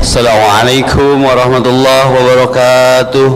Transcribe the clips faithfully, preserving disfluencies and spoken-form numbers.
Assalamualaikum warahmatullahi wabarakatuh.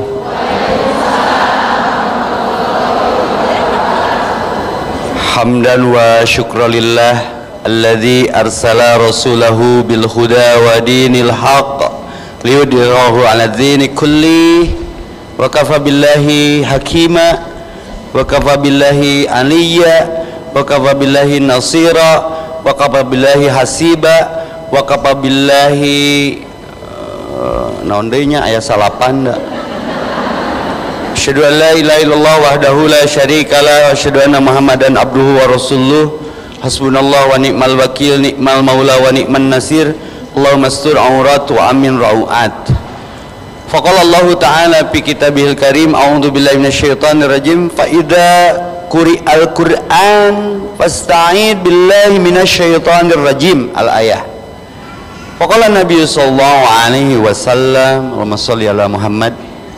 Hamdan wa syukralillah alladzi arsala rasulahu bil huda wa dinil haqq liyudhhirahu 'ala dzini kulli wa kafa billahi hakima wa kafa billahi aliyya wa kafa billahi nasira wa kafa billahi hasiba wa kafa billahi uh, naon deui nya aya salapan da. Asyhadu an la ilaha illallah wahdahu la syarikalah wa asyhadu anna muhammadan abduhu wa rasuluh. Hasbunallah wa ni'mal wakil, ni'mal maula wa ni'man nasir. Allahumma astur aurat wa amin rau'at. Faqala Allah ta'ala fi kitabihil karim, a'udzu billahi minasyaitonir rajim, fa idza quri'al qur'an fasta'id billahi minasyaitonir rajim. Al-ayah. Faqala Nabi sallallahu alaihi wasallam, Allahumma shalli ala Muhammad,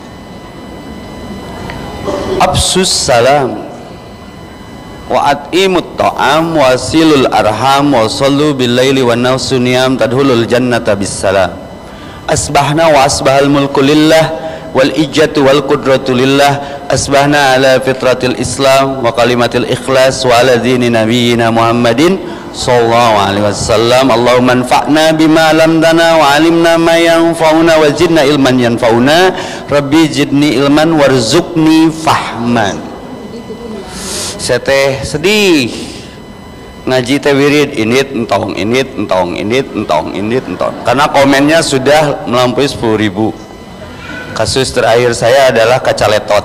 absus salam wa at'imut ta'am wa silul arham wa sallu bil laili wan nasu niyam tadkhulul jannata bis salam. Asbahna wa asbahal mulku lillah wal ijatu wal qudratu lillah. Asbahna ala fitratil islam wa kalimatil ikhlas wa ala dini nabiyyina Muhammadin sallallahu alaihi wasallam. Allahumma anfa'na bima 'allamtana wa 'allimna ma yanfa'una wa zidna ilman yanfa'una. Rabbi zidni ilman warzuqni fahman. Saya teh sedih ngaji teh wirid init entong init entong init entong init entong karena komennya sudah melampaui sepuluh ribu. Kasus terakhir saya adalah kacaletot.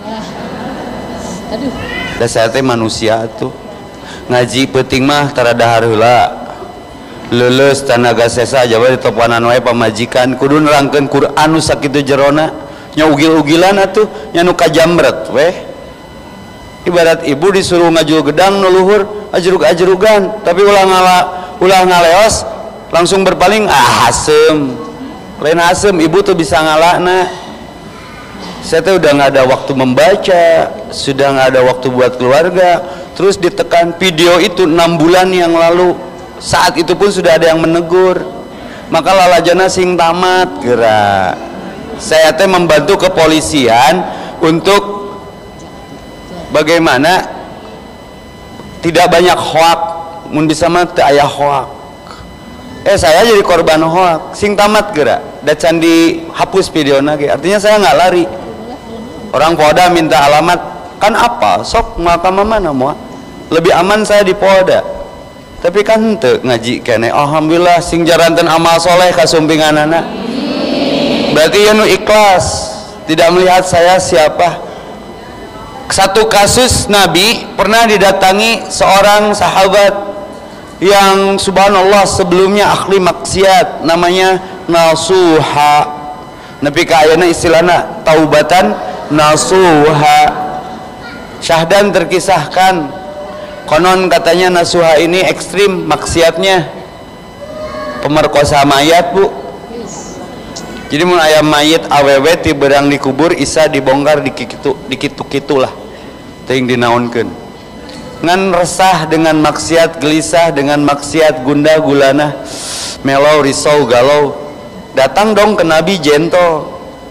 Aduh. Dan saya teh manusia tuh ngaji penting mah taradahar heula lulus tanaga sesa jawa ditopanan wae pamajikan kudu nerangkeun Quran nu sakitu jerona nya ugil-ugilan atuh nya nu kajambret weh. Ibarat ibu disuruh ngajul gedang nu luhur ajrug-ajrugan tapi ulah ngala ulah ngaleos langsung berpaling ah asem lain asem ibu tuh bisa ngalakna. Saya tuh udah nggak ada waktu membaca, sudah nggak ada waktu buat keluarga. Terus ditekan video itu enam bulan yang lalu, saat itu pun sudah ada yang menegur. Maka lalajana sing tamat gerak. Saya teh membantu kepolisian untuk bagaimana tidak banyak hoak, mun bisa mah teu aya hoak. Eh saya jadi korban hoak, sing tamat gerak. Da can dihapus videona ge. Artinya saya nggak lari. Orang Polda minta alamat, kan apa? Sok maka mana mau? Lebih aman saya di Polda. Tapi kan henteu ngaji kene. Alhamdulillah sing jaranten amal soleh kasumpinganana. Berarti ya nu ikhlas, tidak melihat saya siapa. Satu kasus Nabi pernah didatangi seorang sahabat yang subhanallah sebelumnya ahli maksiat, namanya nasuha. Nabi ka ayeuna istilahna taubatan nasuha. Syahdan terkisahkan konon katanya nasuha ini ekstrim maksiatnya, pemerkosa mayat bu. Jadi mun aya mayit awewe ti berang dikubur isa dibongkar dikitu dikitu-kitu lah teuing dinaonkeun ngan resah dengan maksiat, gelisah dengan maksiat, gundah gulana, melau risau galau, datang dong ke Nabi jento.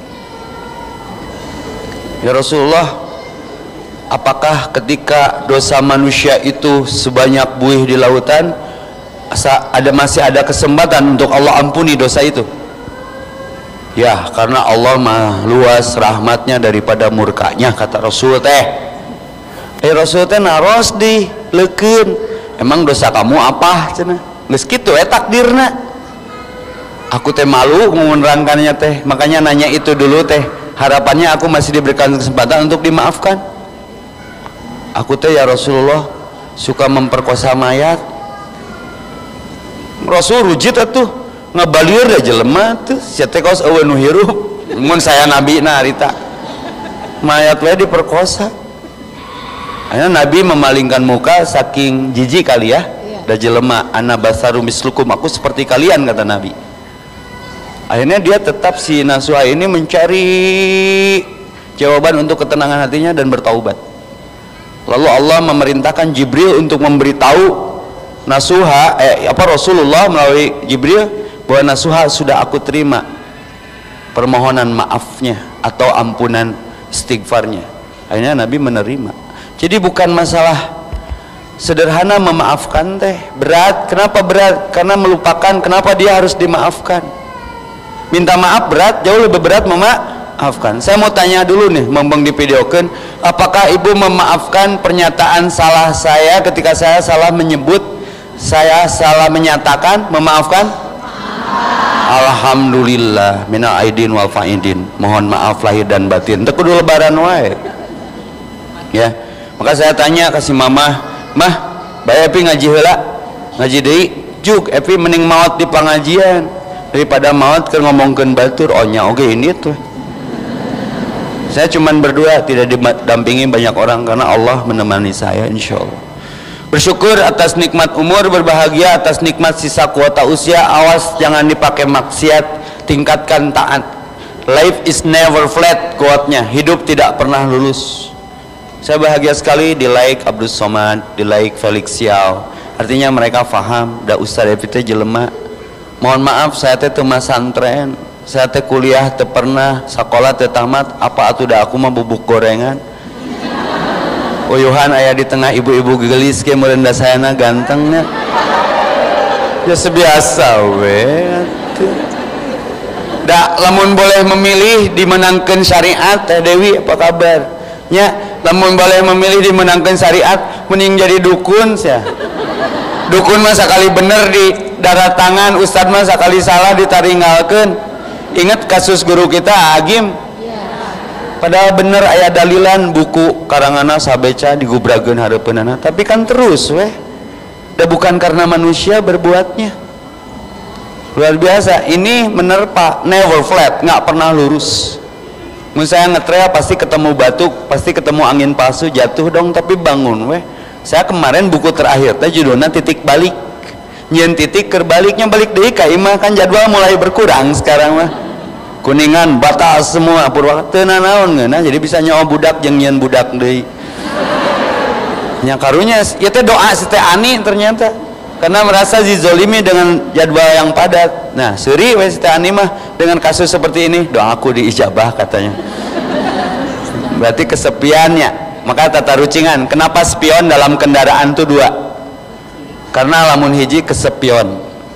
Ya Rasulullah, apakah ketika dosa manusia itu sebanyak buih di lautan asa ada masih ada kesempatan untuk Allah ampuni dosa itu? Ya, karena Allah mah luas rahmatnya daripada murkanya, kata Rasul teh. Eh Rasul teh naros di leukeun, emang dosa kamu apa cenah? Geus kitu eh takdirna. Aku teh malu menerangkannya teh, makanya nanya itu dulu teh. Harapannya aku masih diberikan kesempatan untuk dimaafkan. Aku teh ya Rasulullah suka memperkosa mayat. Rasul rujit atuh ngabalieur da jelema teh sia teh kaos eueuh nu hirup. Mun saya nabi na harita mayat we diperkosa. Akhirnya Nabi memalingkan muka saking jijik kali ya. Da jelema ana basaru mislukum, aku seperti kalian kata Nabi. Akhirnya dia tetap si nasuha ini mencari jawaban untuk ketenangan hatinya dan bertaubat. Lalu Allah memerintahkan Jibril untuk memberitahu nasuha eh, apa Rasulullah melalui Jibril bahwa nasuha sudah aku terima permohonan maafnya atau ampunan istighfarnya. Akhirnya Nabi menerima. Jadi bukan masalah sederhana memaafkan teh, berat. Kenapa berat? Karena melupakan. Kenapa dia harus dimaafkan? Minta maaf berat, jauh lebih berat memaafkan. Saya mau tanya dulu nih, mumpung divideokan, apakah ibu memaafkan pernyataan salah saya ketika saya salah menyebut, saya salah menyatakan, memaafkan? Alhamdulillah, mina aidin wal faidin. Mohon maaf lahir dan batin. Teu kudu lebaran wae. Ya. Maka saya tanya kasih mama, "Mah, bae Epi ngaji heula." Ngaji deui, "Juk, Epi mending maot di pangajian daripada maot keur ngomongkeun batur." Oh nya oge ini tuh. Saya cuman berdua, tidak didampingi banyak orang karena Allah menemani saya insyaallah. Bersyukur atas nikmat umur, berbahagia atas nikmat sisa kuota usia. Awas jangan dipakai maksiat, tingkatkan taat. Life is never flat, quote-nya. Hidup tidak pernah lurus. Saya bahagia sekali di like Abdul Somad, di like Felix Xiao. Artinya mereka faham, da Ustaz Epi teh jelema. Mohon maaf saya teh teu masantren, saya teh kuliah teu pernah, sakola teu tamat, apa atuh da aku mah bubuk gorengan. Uyuhan aya di tengah ibu-ibu gelis ke meureun da sayana gantengnya. Ya sebiasa we. Da lamun boleh memilih dimenangkeun syariat teh Dewi apa kabar? Nya lamun boleh memilih dimenangkan syariat mending jadi dukun sia. Dukun mah sakali bener di darah tangan, ustad mah sakali salah ditaringgalkeun. Ingat kasus guru kita Agim, padahal bener aya dalilan buku karangana sabeca digubrageun hareupeunana, tapi kan terus weh. Da bukan karena manusia berbuatnya. Luar biasa, ini menerpa, never flat, nggak pernah lurus. Mun saya ngetrail pasti ketemu batu, pasti ketemu angin palsu, jatuh dong, tapi bangun weh. Saya kemarin buku terakhir teh judulnya titik balik. Nyen titik kerbaliknya balik deui ka imah, kan jadwal mulai berkurang sekarang mah. Kuningan batal semua, Purwakarta teu nanaon ngeuna, jadi bisa nyawa budak jeung nyen budak deui. Nya karunya ieu teh doa si teh Ani ternyata. Karena merasa zizolimi dengan jadwal yang padat. Nah, suri we si teh Ani mah dengan kasus seperti ini, doaku diijabah katanya. Berarti kesepiannya. Maka tata rucingan, kenapa spion dalam kendaraan itu dua? Karena lamun hiji kesepion.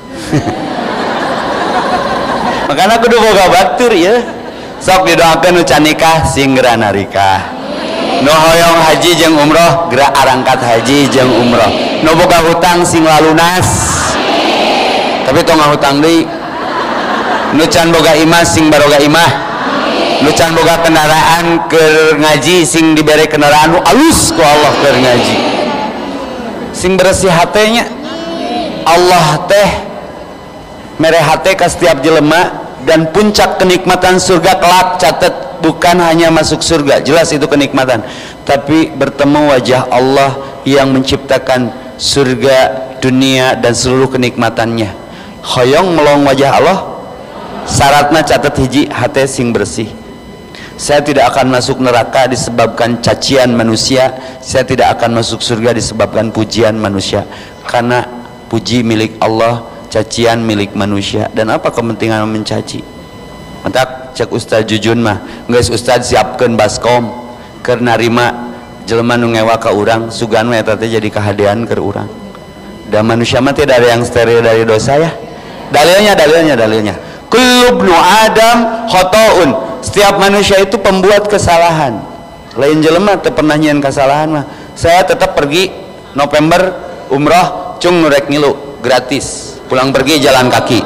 Makanya kudu boga batur ya. Sok didoakeun nu can nikah singgera narikah. Nu hoyong haji jeung umroh geura arangkat haji jeung umroh. Nu boga hutang sing lalunas. Tapi tong ngahutang deui. Nu can boga imah sing baroga imah. Nu can boga kendaraan keur ngaji sing dibere kendaraan nu alus ku Allah keur ngaji. Sing bersih hatenya. Allah teh mere hate ka setiap jelema, dan puncak kenikmatan surga kelak catat bukan hanya masuk surga, jelas itu kenikmatan, tapi bertemu wajah Allah yang menciptakan surga, dunia dan seluruh kenikmatannya. Hoyong melong wajah Allah, syaratnya catat hiji hate sing bersih. Saya tidak akan masuk neraka disebabkan cacian manusia, saya tidak akan masuk surga disebabkan pujian manusia, karena puji milik Allah, cacian milik manusia. Dan apa kepentingan mencaci? Mentak cek Ustaz Jujun mah, geus Ustaz siapkeun baskom keur narima jelema nu ngewa ka urang, sugan we eta teh jadi kahadean keur urang. Dan manusia mah tidak ada yang steril dari dosa ya. Dalilnya dalilnya dalilnya. Kullu ibnu Adam khotoun. Setiap manusia itu pembuat kesalahan. Lain jelema teu pernah nyieun kesalahan mah. Saya tetap pergi November umroh cung nurek ngilu gratis. Pulang pergi jalan kaki.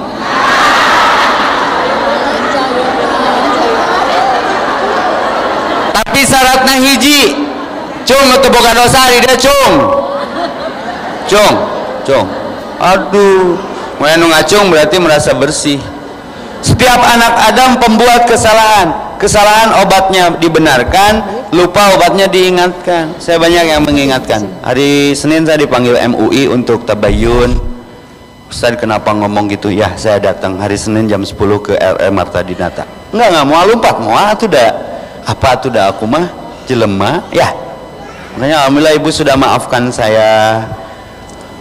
Tapi syaratnya hiji, cung teu boga dosa di dia cung. Cung, cung. Aduh, mun anu ngacung berarti merasa bersih. Setiap anak Adam pembuat kesalahan. Kesalahan obatnya dibenarkan, lupa obatnya diingatkan. Saya banyak yang mengingatkan. Hari Senin saya dipanggil M U I untuk tabayun. Ustaz kenapa ngomong gitu? Ya saya datang hari Senin jam sepuluh ke R M Marta Dinata. Enggak, enggak mau lompat, mau atuh dah. Apa atuh dah aku mah jelema ya. Makanya alhamdulillah ibu sudah maafkan saya.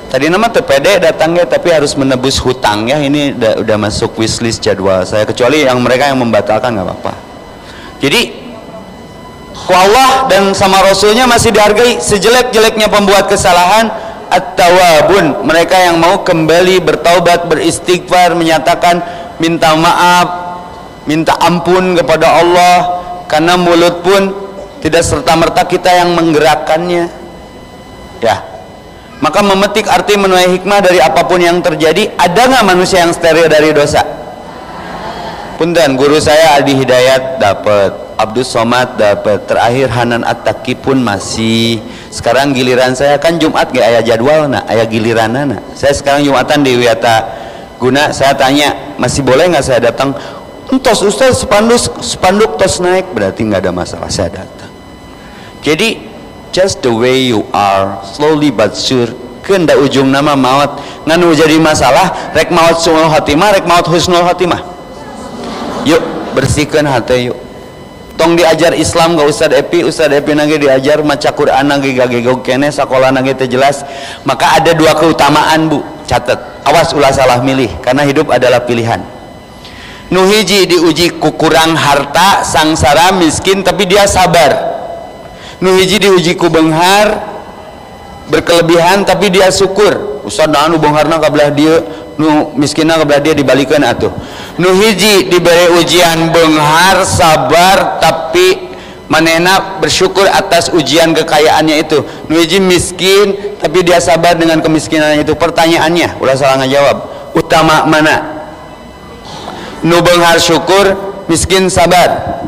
Tadi nama teu pede datangnya tapi harus menebus hutang ya. Ini udah, udah masuk wishlist jadwal saya, kecuali yang mereka yang membatalkan nggak apa-apa. Jadi ku Allah dan sama Rasulnya masih dihargai. Sejelek-jeleknya pembuat kesalahan at-tawabun, mereka yang mau kembali bertaubat, beristighfar, menyatakan minta maaf, minta ampun kepada Allah. Karena mulut pun tidak serta-merta kita yang menggerakkannya ya. Maka memetik arti menuai hikmah dari apapun yang terjadi. Ada nggak manusia yang steril dari dosa? Punten, guru saya Adi Hidayat dapat, Abdus Somad dapat, terakhir Hanan At-Taqi pun masih. Sekarang giliran saya, kan Jumat gak aya jadwal nak, aya giliran nak. Saya sekarang Jumatan di Wiyata Guna. Saya tanya, masih boleh nggak saya datang? Entos Ustaz, spanduk spanduk tos naik, berarti nggak ada masalah, saya datang. Jadi just the way you are, slowly but sure, kenda ujung nama maut nganu jadi masalah. Rek maut suul khotimah, rek maut husnul khotimah. Yuk bersihkan hati yuk. Tong diajar Islam gak Ustad Epi, Ustad Epi nage diajar maca Quran nage gagegog kene, sekolah nage teu jelas. Maka ada dua keutamaan Bu, catat. Awas ulah salah milih, karena hidup adalah pilihan. Nuhiji diuji kukurang harta, sangsara, miskin, tapi dia sabar. Nuhiji diuji ku benghar, berkelebihan, tapi dia syukur. Ustaz nah nu bengharna kabelah dia, nu miskinna kabelah dia, dibalikan atuh. Nuhiji diberi ujian benghar, sabar, tapi manehna bersyukur atas ujian kekayaannya itu. Nuhiji miskin, tapi dia sabar dengan kemiskinannya itu. Pertanyaannya, ulah salah ngajawab, utama mana? Nu benghar syukur, miskin sabar.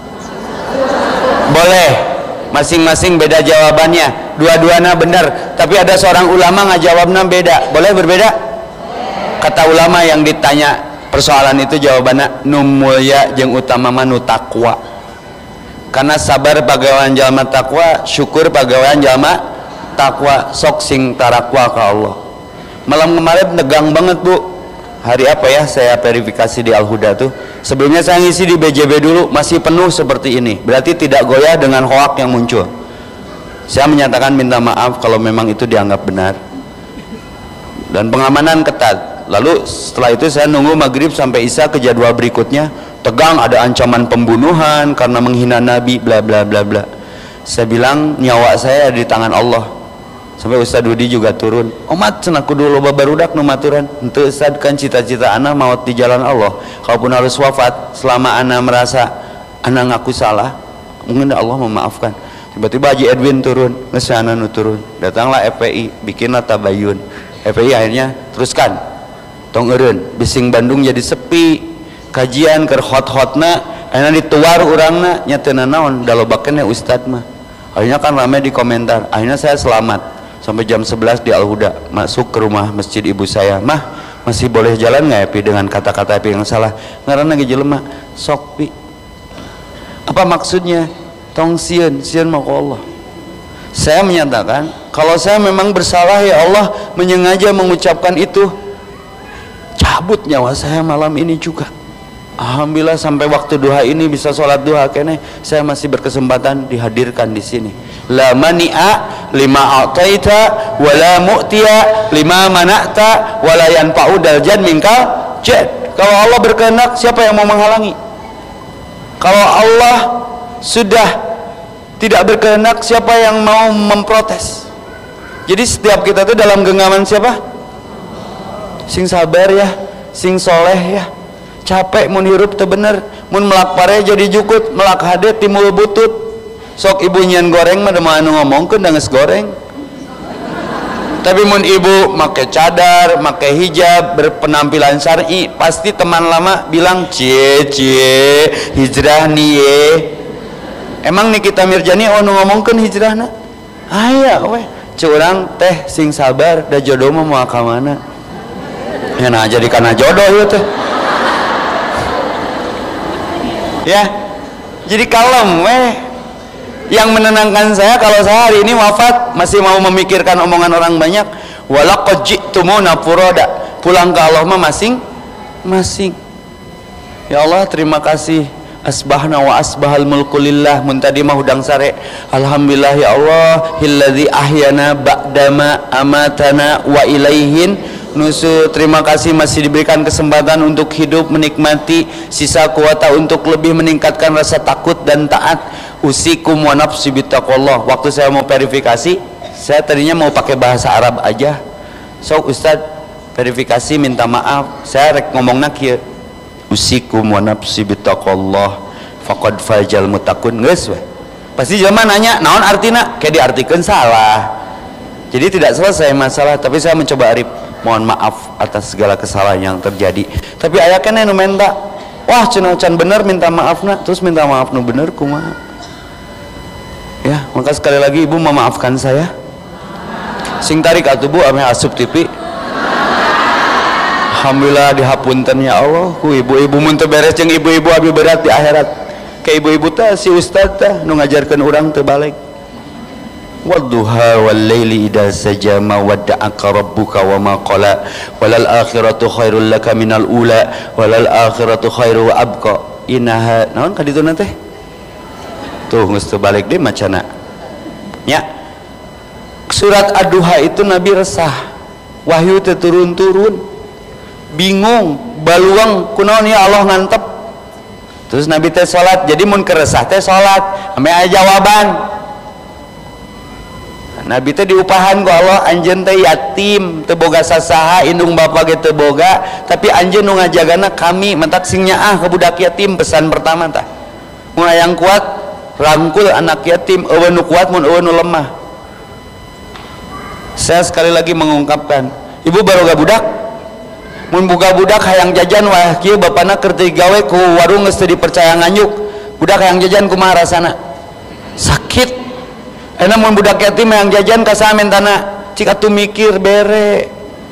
Boleh. Masing-masing beda jawabannya, dua-duanya benar, tapi ada seorang ulama ngajawabnya beda. Boleh berbeda? Kata ulama yang ditanya persoalan itu jawabannya nu mulya jeung utama manu takwa. Karena sabar pagawean jalma takwa, syukur pagawean jalma takwa. Sok sing tarakwa ka Allah. Malam kemarin tegang banget Bu. Hari apa ya saya verifikasi di Al-Huda tuh. Sebelumnya saya ngisi di B J B dulu, masih penuh seperti ini. Berarti tidak goyah dengan hoak yang muncul. Saya menyatakan minta maaf kalau memang itu dianggap benar. Dan pengamanan ketat. Lalu setelah itu saya nunggu maghrib sampai isya ke jadwal berikutnya. Tegang, ada ancaman pembunuhan karena menghina Nabi, bla bla bla bla. Saya bilang nyawa saya di tangan Allah. Sampai Ustaz Dudi juga turun. Omat cenaku dulu babarudak nu maturan. Henteu Ustaz, kan cita-cita ana maut di jalan Allah. Kalaupun harus wafat, selama ana merasa ana ngaku salah, mungkin Allah memaafkan. Tiba-tiba Haji Edwin turun, geus ana nu turun. Datanglah F P I, bikinlah tabayun. F P I akhirnya teruskan. Tong eureun, bising Bandung jadi sepi. Kajian keur hot-hotna, akhirnya dituar urangna nya teu naon, dalobakeun Ustaz mah. Akhirnya kan ramai di komentar. Akhirnya saya selamat. Sampai jam sebelas di Al-Huda, masuk ke rumah masjid ibu saya. Mah, masih boleh jalan nggak ya Pi dengan kata-kata Pi yang salah? Ngaranna ge jelema, sok Pi. Apa maksudnya? Tong sieun, sieun mah Allah. Saya menyatakan, kalau saya memang bersalah ya Allah menyengaja mengucapkan itu, cabut nyawa saya malam ini juga. Alhamdulillah sampai waktu duha ini bisa sholat duha kene, saya masih berkesempatan dihadirkan di sini. La mani'a lima a'taita wala mu'tiya lima mana'ta wala yanfa'u daljad minkal jad. Kalau Allah berkehendak, siapa yang mau menghalangi? Kalau Allah sudah tidak berkehendak, siapa yang mau memprotes? Jadi setiap kita itu dalam genggaman siapa? Sing sabar ya, sing soleh ya. Capek mun hirup teu bener, mun melak pare jadi jukut, melak hade timul butut. Sok ibu nyian goreng mah da anu ngomongkeun da geus goreng. Tapi mun ibu make cadar, make hijab, berpenampilan syar'i, pasti teman lama bilang cie cie hijrah nih ye. Emang Nikita Mirjani anu ngomongkeun hijrahna? Aya we, curang teh sing sabar da jodoh mah moal ka mana? Ya nah jadi kana jodoh ieu teh. Ya, jadi kalem weh. Yang menenangkan saya kalau saya hari ini wafat masih mau memikirkan omongan orang banyak. Walaqad ji'tumuna furoda, pulang ke Allah mah masing-masing. Ya Allah terima kasih asbahna wa asbahal mulku lillah. Mun tadi mah hudang sare alhamdulillah ya Allah hilladzi ahyana ba'dama amatana wa ilaihin nusu. Terima kasih masih diberikan kesempatan untuk hidup, menikmati sisa kuota untuk lebih meningkatkan rasa takut dan taat. Usikum wa nafsi bittaqullah. Waktu saya mau verifikasi, saya tadinya mau pakai bahasa Arab aja. So Ustaz verifikasi minta maaf, saya rek ngomongna kieu. Usikum wa nafsi bittaqullah faqad fajal mutakun. Geus we. Pasti jelema nanya, naon artina? Kayak diartikeun salah. Jadi tidak selesai masalah, tapi saya mencoba arif. Mohon maaf atas segala kesalahan yang terjadi. Tapi aya keneh nu minta, wah cenah can bener minta maafna, terus minta maaf nu bener kumaha? Ya, maka sekali lagi Ibu memaafkan saya. Sing tarik atuh Bu ame asup T V. Alhamdulillah dihapunten ya Allah ku ibu-ibu mun teu beres jeung ibu-ibu abi berat di akhirat. Ke ibu-ibu teh si ustaz teh nu ngajarkeun urang teu balik. Wadduha wal laili idza saja ma wadda'aka rabbuka wa ma qala walal akhiratu khairul laka minal ula walal akhiratu khairu wa abqa. Innaha naon ka ditu teh? Tuh geus teu balik deui macana. Nya. Surat Ad-Duha itu Nabi resah. Wahyu teh turun-turun. Bingung, baluang kunaon ya Allah ngantep. Terus Nabi teh salat. Jadi mun keresah teh salat, ame aya jawaban. Nabi teh diupahan ku Allah, anjeun teh yatim teu boga sasaha, indung bapa ge teu boga, tapi anjeun nu ngajagana kami mentak sing nyaah ka budak yatim. Pesan pertama tah mun yang kuat rangkul anak yatim, eueun nu kuat mun eueun nu lemah. Saya sekali lagi mengungkapkan, ibu baroga budak mun boga budak hayang jajan wah kieu bapana keur teu gawe ku warung geus teu dipercaya nganyuk, budak hayang jajan kumaha rasana? Sakit. Enak mun budak yatim yang jajan kasaha mentana cik atuh mikir bere.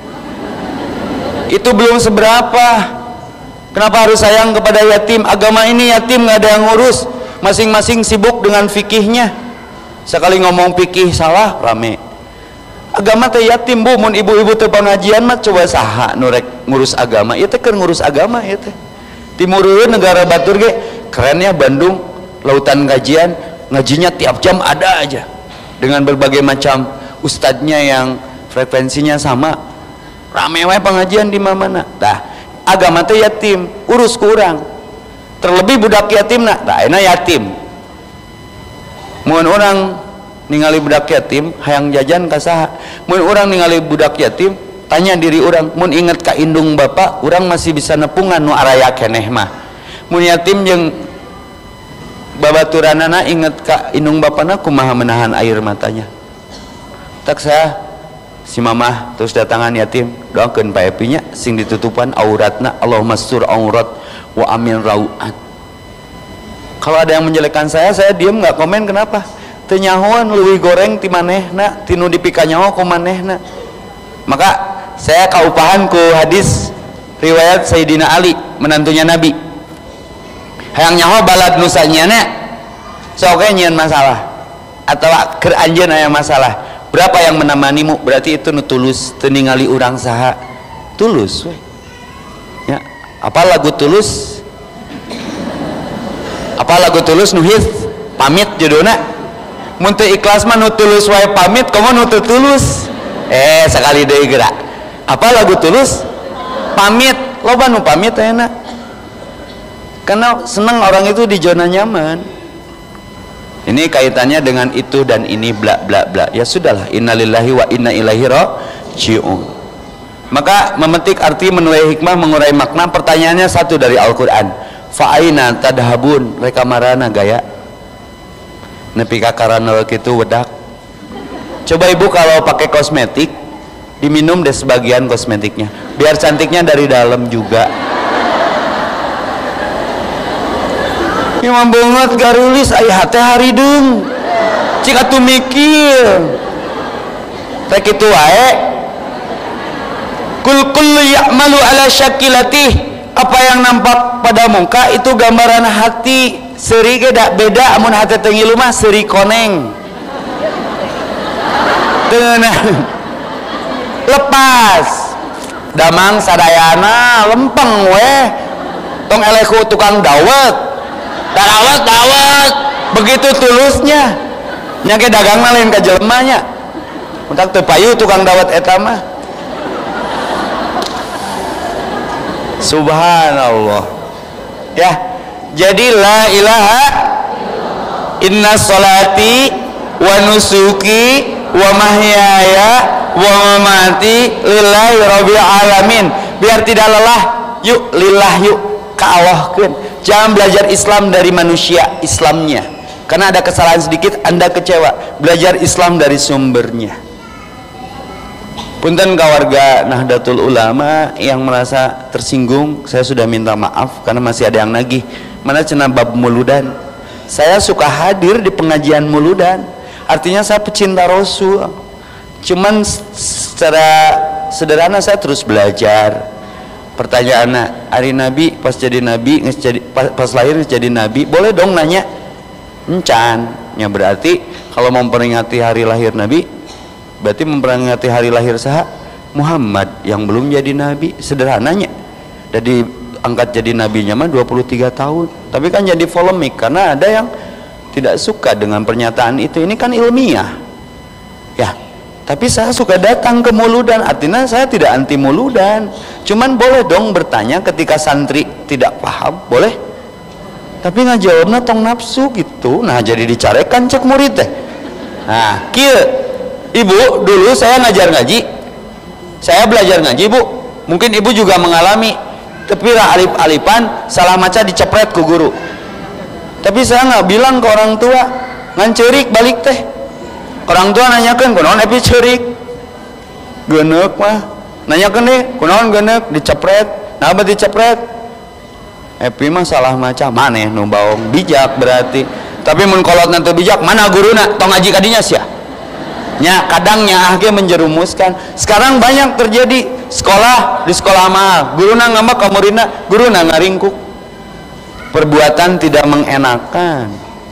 Itu belum seberapa. Kenapa harus sayang kepada yatim? Agama ini yatim nggak ada yang ngurus, masing-masing sibuk dengan fikihnya. Sekali ngomong fikih salah rame. Agama teh yatim Bu, mun ibu-ibu teu pengajian mah coba saha nu rek ngurus agama? Ieu teh keur ngurus agama ieu teh. Timureueun negara batur ge kerennya Bandung, lautan kajian, ngajinya tiap jam ada aja. Dengan berbagai macam ustadznya yang frekuensinya sama, rame wae pengajian di mana-mana. Tah, agama teh yatim, urus ku urang. Terlebih budak yatim nah, tah ayeuna yatim. Mun urang ningali budak yatim hayang jajan ka saha? Mun urang ningali budak yatim, tanya diri urang, mun inget ka indung bapa, urang masih bisa nepungan nu araya keneh mah. Mun yatim jeung babaturanana inget ka indung bapana kumaha menahan air matanya. Tak saya si mamah terus datangan yatim, doakeun Pak Epinya sing ditutupan auratna, Allahumma sur aurat wa amin rauat. Kalau ada yang menjelekkan saya, saya diem nggak komen. Kenapa? Teu nyahoan leuwih goreng ti manehna, tinu dipikanyaho ku manehna. Maka saya kaupahan ku hadis riwayat Sayyidina Ali, menantunya Nabi. Hayang nyaho balad nusanyana sok nyeun masalah atau keur anjeun aya masalah. Berapa yang menemanimu? Berarti itu nu tulus, teu ningali urang saha. Tulus we. Ya, apa lagu tulus? Apa lagu tulus nu hits? Pamit judulna. Mun teu ikhlas mah nu tulus wae pamit, komo nu teu tulus. Eh, sekali deui geura. Apa lagu tulus? Pamit. Loba nu pamit ayeuna. Karena senang orang itu di zona nyaman. Ini kaitannya dengan itu dan ini bla bla bla. Ya sudahlah, innalillahi wa inna ilaihi raji'un. Maka memetik arti, menuai hikmah, mengurai makna. Pertanyaannya satu dari Al-Qur'an. Fa aina tadhabun? Reka marana gaya? Nepi ka karana kitu wedak. Coba ibu kalau pakai kosmetik, diminum deh sebagian kosmetiknya. Biar cantiknya dari dalam juga. Imam banget garulis aya teh haridung cik atuh mikir rek kitu wae. Kul kullu ya'malu ala syakilatih, apa yang nampak pada muka itu gambaran hati. Seuri ge da beda, amun hati teu ngilu mah seuri koneng teunah lepas damang sadayana lempeng weh tong eleh ku tukang dawet Dawet dawet begitu tulusnya nyake dagang lain ke jelmanya untuk tepayu tukang dawet etama. Subhanallah ya. Jadi la ilaha inna salati wa nusuki wa mahyaya wa mamati lillahi rabbil alamin. Biar tidak lelah, yuk lillah, yuk ka Allah keun. Jangan belajar Islam dari manusia Islamnya, karena ada kesalahan sedikit Anda kecewa. Belajar Islam dari sumbernya. Punten ka warga Nahdlatul Ulama yang merasa tersinggung, saya sudah minta maaf karena masih ada yang nagih. Mana cenah bab muludan. Saya suka hadir di pengajian muludan. Artinya saya pecinta Rasul. Cuman secara sederhana saya terus belajar. Pertanyaannya, hari Nabi pas jadi Nabi, jadi, pas, pas lahir jadi Nabi, boleh dong nanya? Encan. Ya berarti kalau memperingati hari lahir Nabi, berarti memperingati hari lahir saha? Muhammad yang belum jadi Nabi. Sederhananya. Jadi angkat jadi nabinya mah dua puluh tiga tahun. Tapi kan jadi polemik karena ada yang tidak suka dengan pernyataan itu. Ini kan ilmiah ya, tapi saya suka datang ke muludan. Artinya saya tidak anti muludan, cuman boleh dong bertanya ketika santri tidak paham, boleh, tapi ngajawabnya tong nafsu gitu. Nah jadi dicarekan cek murid teh. Nah kieu ibu, dulu saya ngajar ngaji, saya belajar ngaji bu, mungkin ibu juga mengalami. Tapi alip-alipan salah maca dicepret ku guru. Tapi saya nggak bilang ke orang tua, ngan cerik balik teh. Orang tua nanyakan, kunaon epi cerik? Genek mah. Nanyakan deh, kunaon genek? Dicepret. Nah apa dicepret? Epi mah salah maca, maneh nu baong bijak berarti. Tapi mun kolot nanti bijak, mana guruna? Tong ngaji kadinya sia. Nya kadangnya ah ge menjerumuskan. Sekarang banyak terjadi sekolah di sekolah mahal, guruna ngambek ka muridna, guruna ngaringkuk. Perbuatan tidak mengenakan.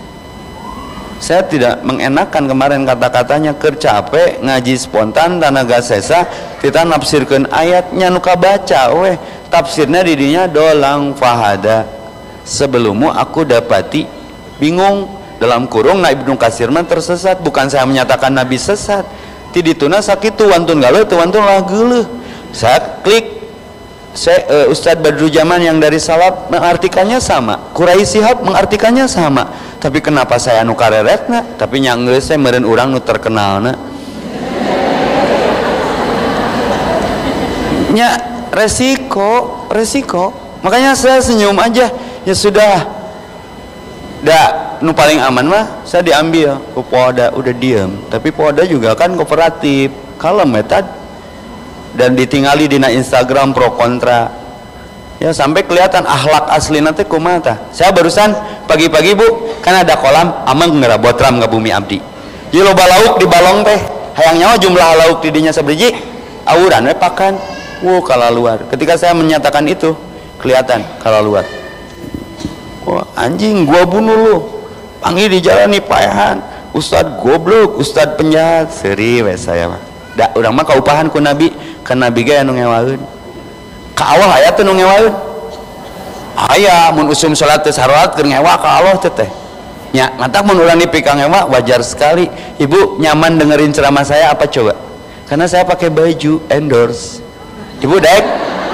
Saya tidak mengenakan kemarin kata-katanya, keur capek ngaji spontan tanaga sesa kita nafsirkeun ayatnya nu kabaca weh. Tafsirnya didinya dolang fahada. Sebelummu aku dapati bingung. Dalam kurung na Ibnu Katsir mah tersesat. Bukan saya menyatakan Nabi sesat. Ti dituna sakitu wantun galeuh teu wantun lah geuleuh. Saya klik saya, uh, Ustadz Badrujaman yang dari salaf mengartikannya sama, Quraisy Shihab mengartikannya sama, tapi kenapa saya anu kareretna? Tapi nya geus saya meureun urang nu terkenalna nya resiko resiko. Makanya saya senyum aja, ya sudah dah, nu paling aman mah saya diambil ku Polda, udah diem. Tapi Polda juga kan kooperatif, kalem metode dan ditinggali dina Instagram pro kontra ya, sampai kelihatan akhlak asli nanti kumata. Saya barusan pagi-pagi bu, kan ada kolam amang ngerabot ram ke bumi abdi. Jadi loba lauk di balong teh, hayang nyawa jumlah lauk di dinya sabriji, awuran we pakan, wow kala luar. Ketika saya menyatakan itu, kelihatan kala luar. Wah anjing, gua bunuh lu, panggil di jalan nih payahan, Ustad goblok, Ustad penjahat, seri we saya mah. Da urang mah kaupahan ku Nabi, kan Nabi ge anu ngewaeun. Ka Allah aya teh nu ngewaeun. Aya mun usum salat teh salat keur ngewa ka Allah teh teh. Nya ngantak mun urang dipikang ngewa wajar sekali. Ibu nyaman dengerin ceramah saya apa coba? Karena saya pakai baju endorse. Ibu daek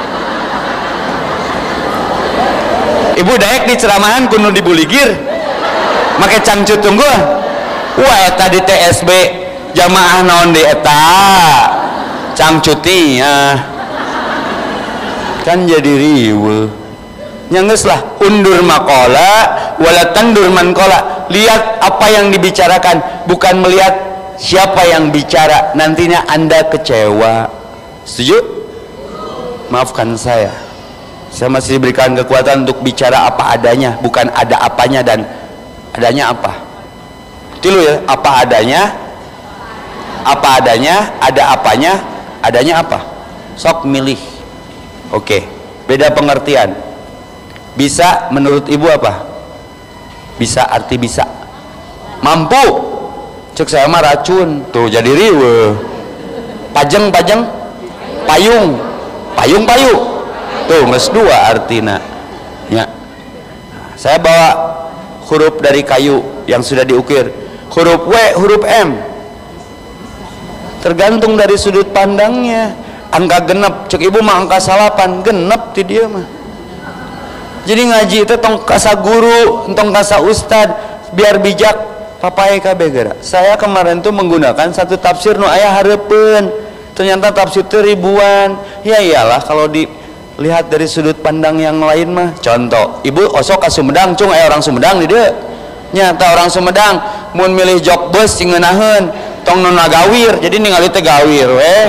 Ibu daek di ceramahan kudu dibuligir. Make cangcut tunggu. Wah eta di T S B jamaah naon di eta cangcuti ya. Kan jadi riweuh. Nya geus lah undur maqala wala tandur man qala. Lihat apa yang dibicarakan, bukan melihat siapa yang bicara. Nantinya Anda kecewa. Setuju? Maafkan saya. Saya masih diberikan kekuatan untuk bicara apa adanya, bukan ada apanya dan adanya apa. Tilu ya, apa adanya, apa adanya, ada apanya, adanya apa. Sok milih. Oke, beda pengertian. Bisa menurut ibu apa? Bisa arti bisa. Mampu. Cek saya mah racun. Tuh jadi riweuh. Pajeng pajeng, payung, payung payung. Tuh geus dua artina. Ya. Saya bawa huruf dari kayu yang sudah diukir, huruf W, huruf M, tergantung dari sudut pandangnya. Angka genep, cek ibu mah angka salapan, genep ti dia mah. Jadi ngaji itu tong kasa guru, tong kasa ustad, biar bijak papai kabeh gara. Saya kemarin tuh menggunakan satu tafsir nu aya hareupeun, ternyata tafsir teh ribuan. Ya iyalah kalau dilihat dari sudut pandang yang lain mah. Contoh, ibu osok ka Sumedang, cung aya orang Sumedang di dieu. Nyata orang Sumedang mun milih jok bus sing ngeunaheun tong nu nagawir, jadi ningali teh gawir we.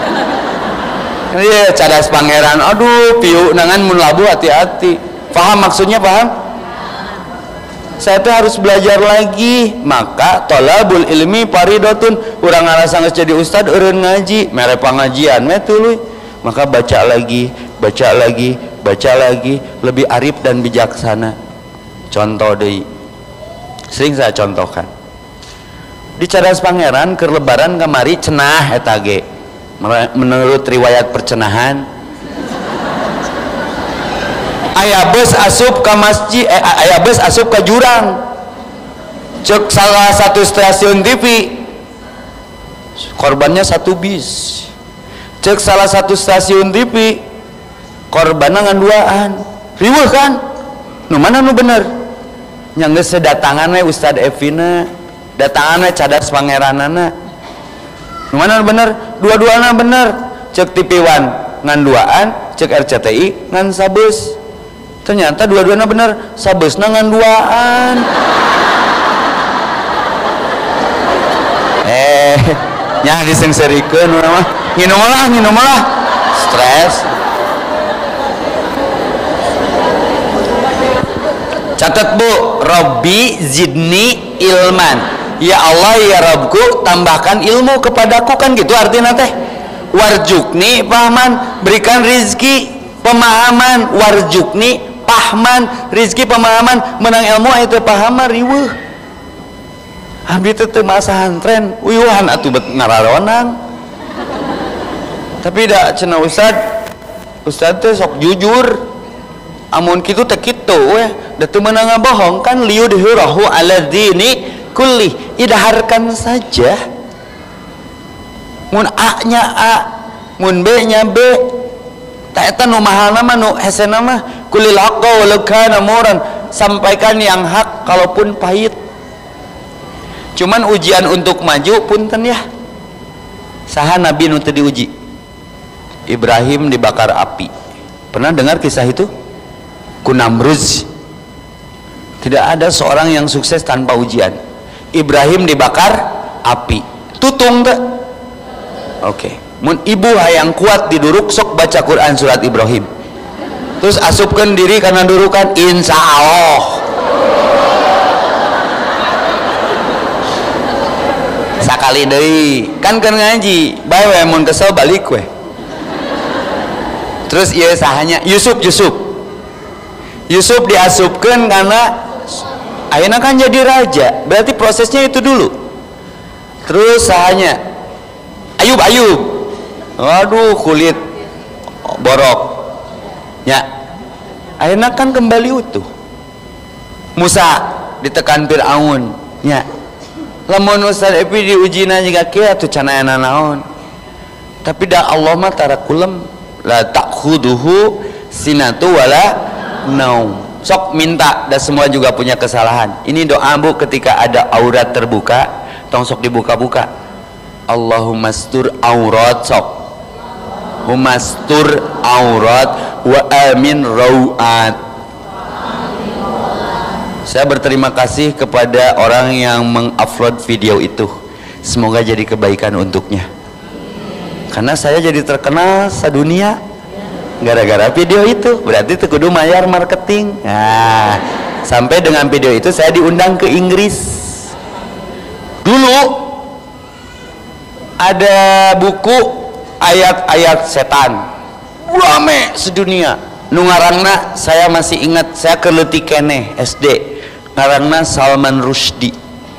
Ieu cadas pangeran, aduh piu nangan mun labu hati-hati. Paham maksudnya, paham? Saya tuh harus belajar lagi. Maka tolabul ilmi paridotun, urang ngarasa geus jadi ustad eureun ngaji mere pangajian we tuluy. Maka baca lagi, baca lagi, baca lagi, lebih arif dan bijaksana. Contoh deui, sering saya contohkan di cadas pangeran keur lebaran kamari cenah eta ge menurut riwayat percenahan aya bus asup ke masjid, eh, aya bus asup ke jurang, cek salah satu stasiun T V korbannya satu bis, cek salah satu stasiun T V korbannya ngan duaan, riweuh kan, nu mana nu bener, yang geus sedatangan we Ustad Evina, datangan we cadas pangeranana, nu mana nu bener, dua-duana bener, cek T V One ngan duaan, cek R C T I ngan sabus. Ternyata dua-duanya bener, sabesna ngan duaan. Eh, nya disengserikeun urang mah. Nginum lah, nginum lah. Stres. Catat Bu, Robbi zidni ilman. Ya Allah ya Rabbku, tambahkan ilmu kepadaku, kan gitu artinya teh. Warjukni pahaman, berikan rizki pemahaman. Warjukni pahman, rizki pemahaman, menang ilmu itu pahaman riweuh. Abdi teh teu masa santren, uyuhan atuh bet ngararonang. Tapi da cenah ustad, ustad teh sok jujur. Amun kitu teh kitu we, da teu meunang ngabohong kan, liyudhirahu ala dini kulli, idaharkan saja. Mun A nya A, mun B nya B, tak eta nu mahal nama nu hese nama kulil haqqa walau kana muran, sampaikan yang hak kalaupun pahit. Cuman ujian untuk maju punten ya, saha nabi nu teu diuji? Ibrahim dibakar api. Pernah dengar kisah itu? Ku Namruz. Tidak ada seorang yang sukses tanpa ujian. Ibrahim dibakar api, tutung teh. Oke okay. Mun ibu hayang kuat diduruk, sok baca Quran surat Ibrahim, terus asupkan diri karena durukan, insya Allah sakali deui kan kan ngaji bae we, mun kesel balik we. Terus ieu sahanya Yusuf Yusuf Yusuf diasupkan karena ayeuna kan jadi raja, berarti prosesnya itu dulu. Terus sahanya Ayub Ayub, waduh kulit borok ya, akhirnya kan kembali utuh. Musa ditekan Fir'aun ya, lamun Ustaz Epi diujina juga kia tuh canayana naon. Tapi dah Allah mah tarakulem la ta'khuduhu sinatu wala naum. Sok minta, dan semua juga punya kesalahan. Ini doa Bu ketika ada aurat terbuka, tong sok dibuka-buka. Allahumma stur aurat, sok humastur aurat wa amin rawat. Saya berterima kasih kepada orang yang mengupload video itu, semoga jadi kebaikan untuknya, karena saya jadi terkenal sedunia gara-gara video itu. Berarti itu kudu mayar marketing. Nah, sampai dengan video itu saya diundang ke Inggris. Dulu ada buku ayat-ayat setan rame sedunia, nu ngaranna saya masih ingat, saya keleutik keneh S D, ngaranna Salman Rushdie.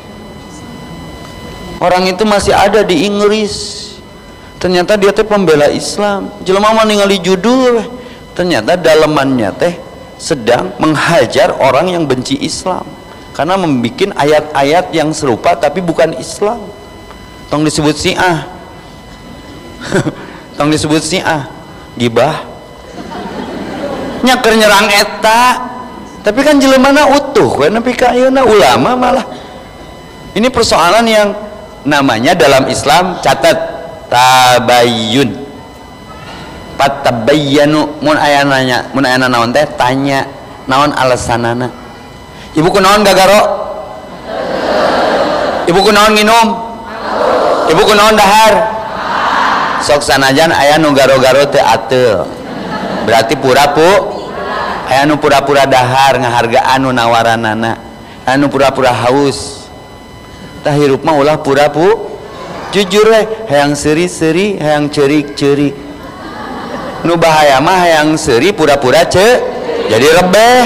Orang itu masih ada di Inggris, ternyata dia teh pembela Islam. Jelema mah ningali judul, ternyata dalemannya teh sedang menghajar orang yang benci Islam. karena membuat ayat-ayat yang serupa tapi bukan Islam. Tong disebut Syiah tong disebut Syiah gibah nyaker nyerang eta, tapi kan jelemana utuh kan, tapi kayaknya ulama malah. Ini persoalan yang namanya dalam Islam, catat, tabayyun, patabayyanu. Mun aya nanya, mun aya naon teh tanya naon alasanana. Ibu kunaon gagaro? Ibu kunaon nginum? Ibu kunaon dahar? Sok sanajan aya nu garo-garo teu ateu, berarti pura-pu aya nu pura-pura dahar ngahargaan nu nawaranana, aya nu pura-pura haus. Tah hirup mah ulah pura-pu jujur we, hayang seuri-seuri, hayang ceurik-ceurik. Nu bahaya mah hayang seuri pura-pura ce jadi rebeh.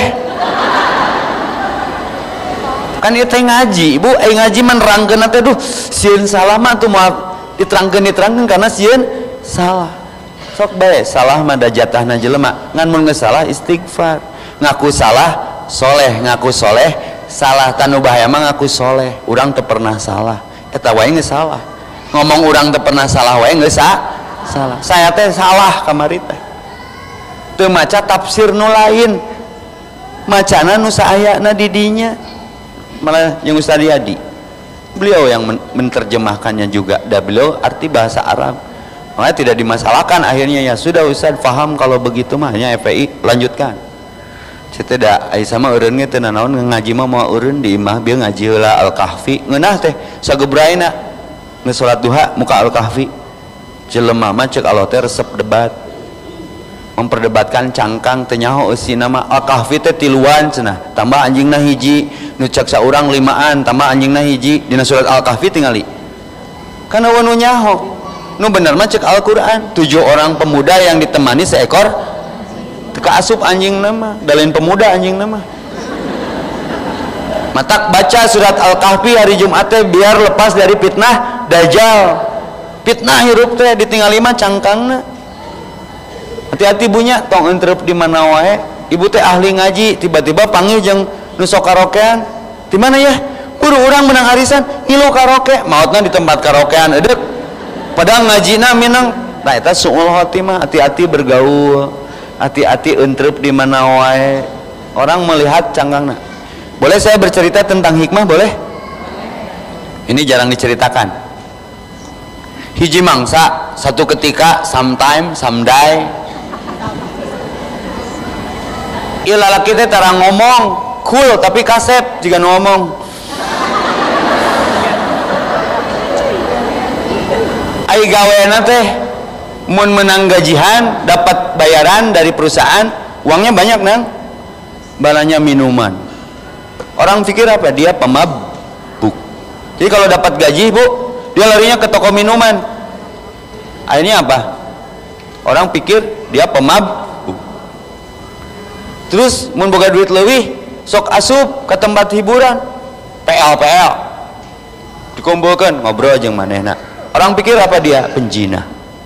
Kan ieu teh ngaji, Ibu, ai ngaji menerangkeun teh duh sieun salah mah tuh moal diterangkeun diterangkeun karena sieun salah. Sok bae salah mah da jatahna jelema, ngan mun geus salah istighfar. Ngaku salah soleh, ngaku soleh salah. Tanu bahaya mah ngaku soleh, urang teu pernah salah, eta wae geus salah. Ngomong urang teu pernah salah wae geus salah. Saya teh salah kamari teh teu maca tafsir nu lain, macana nu saayana di dinya. Malah yang Ustaz Yadi, beliau yang men menerjemahkannya juga, dan beliau arti bahasa Arab, makanya tidak dimasalahkan. Akhirnya ya sudah Ustaz paham kalau begitu mah, hanya F P I lanjutkan. Cete da ai sama eureun ge teu naon ngaji mah moal eureun di imah bieu ngaji heula Al-Kahfi ngeunah teh sagebraina geus salat duha muka Al-Kahfi. Jelema mah ceuk Allah teh resep debat, memperdebatkan cangkang teu nyaho eusina mah. Al-Kahfi teh tiluan cenah, tambah anjingna hiji, nu cek saurang limaan, tambah anjingna hiji. Dina surat Al-Kahfi tingali kana nu nyaho. Nu bener mah cek Al-Qur'an, tujuh orang pemuda yang ditemani seekor teka asup anjing nama, dalin pemuda anjing nama. Matak baca surat Al-Kahfi hari Jumat teh biar lepas dari fitnah dajjal. Fitnah hirup teh ditinggali mah cangkangna. Hati-hati bunya, tong entrep di mana wae. Ibu teh ahli ngaji, tiba-tiba panggil jeung nu sok karaokean. Di mana ya? Buru urang menang arisan, ngilu karaoke. Maotna di tempat karaokean edeuk. Padahal ngajina minang. Nah eta suul khotimah, hati-hati bergaul. Hati-hati entrep di mana wae. Orang melihat cangkangna. Boleh saya bercerita tentang hikmah, boleh? Ini jarang diceritakan. Hiji mangsa, satu ketika, sometime, someday, ieu lalaki teh tara ngomong, cool tapi kasep jika ngomong. Ai gaweana teh mun menang gajian, dapat bayaran dari perusahaan, uangnya banyak nang, balanya minuman. Orang pikir apa? Dia pemabuk. Jadi kalau dapat gaji, Bu, dia larinya ke toko minuman. Akhirnya apa? Orang pikir dia pemabuk. Terus mun boga duit leuwih, sok asup ke tempat hiburan, P L P L. Dikumpulkan ngobrol jeung manehna. Orang pikir apa dia? Penjina.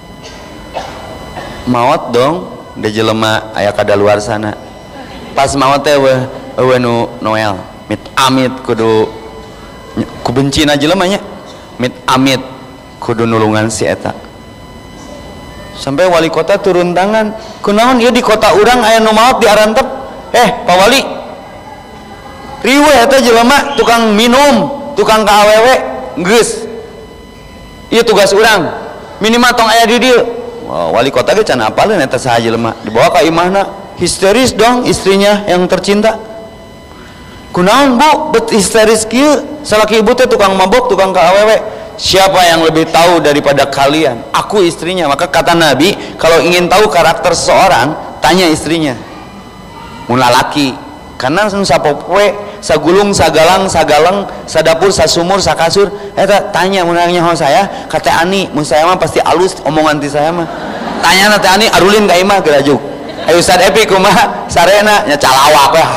Maot dong, da jelema aya kadaluar sana. Pas maot teh we we nu Noel, mit amit kudu ku bencina jelema nya. Mit amit kudu nulungan si eta. Sampai wali kota turun tangan, kunaon ieu di kota urang aya nu maot diarantep. Eh Pak Wali, riweuh eta jelema tukang minum, tukang ka awewe geus ieu tugas urang, minimal tong aya di dieu. Wow, wali kota ge can apaleun eta saha jelema, dibawa ka imahna, histeris dong istrinya yang tercinta. Kunaon Bu bet histeris kieu, salaki ibu teh tukang mabok, tukang ka awewe. Siapa yang lebih tahu daripada kalian? Aku istrinya. Maka kata Nabi, kalau ingin tahu karakter seseorang, tanya istrinya. Mula laki, karena sapopoe, sagulung, sagalang, sagaleng, sadapur, sasumur, sakasur. Eta tanya munanya ho saya, kata Ani, mun saya mah pasti alus omongan ti saya mah. Tanya na teh Ani, arulin ka imah gerajuk. Ayo Ustaz Epi kumaha? Sarena nya calawak lah.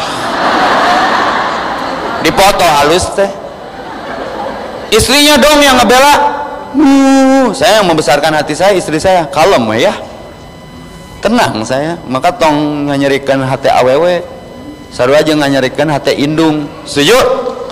Dipoto halus teh. Istrinya dong yang ngebela. Uh, saya yang membesarkan hati saya, istri saya kalem ya, tenang saya. Maka tong nganyerikan hati awewe, sarua aja nganyerikan hati indung. Setuju?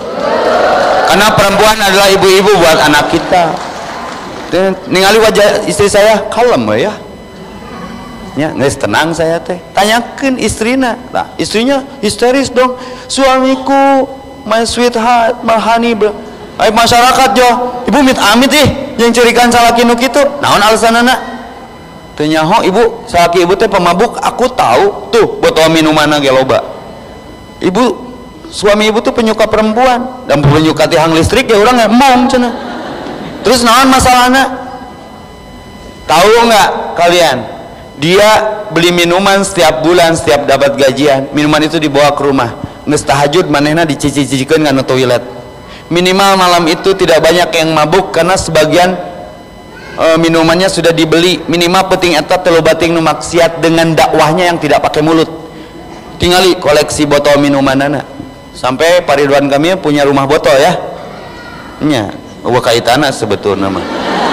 karena perempuan adalah ibu-ibu buat anak kita. Dan ningali wajah istri saya kalem ya, ya guys, tenang saya teh. Tanyakan istrina, nah istrinya histeris dong. Suamiku, my sweetheart, my honey, ay masyarakat jo, ibu mit amit ih yang cerikan salaki nu kitu. Naon alasanana? Teu nyaho ibu, salaki ibu teh pemabuk. Aku tahu tuh botol minuman ge loba. Ibu, suami ibu tuh penyuka perempuan dan penyuka tiang listrik ya orang emong cenah. Terus naon masalahnya? Tahu nggak kalian? Dia beli minuman setiap bulan, setiap dapat gajian, minuman itu dibawa ke rumah. Geus tahajud manehna dicici-cicikeun kana toilet. Minimal malam itu tidak banyak yang mabuk karena sebagian e, minumannya sudah dibeli. Minimal penting eta teu bating nu maksiat dengan dakwahnya yang tidak pakai mulut. Tingali koleksi botol minumanana. Sampai Pak Ridwan kami punya rumah botol ya. Nya eueuh kaitana sebetulna mah.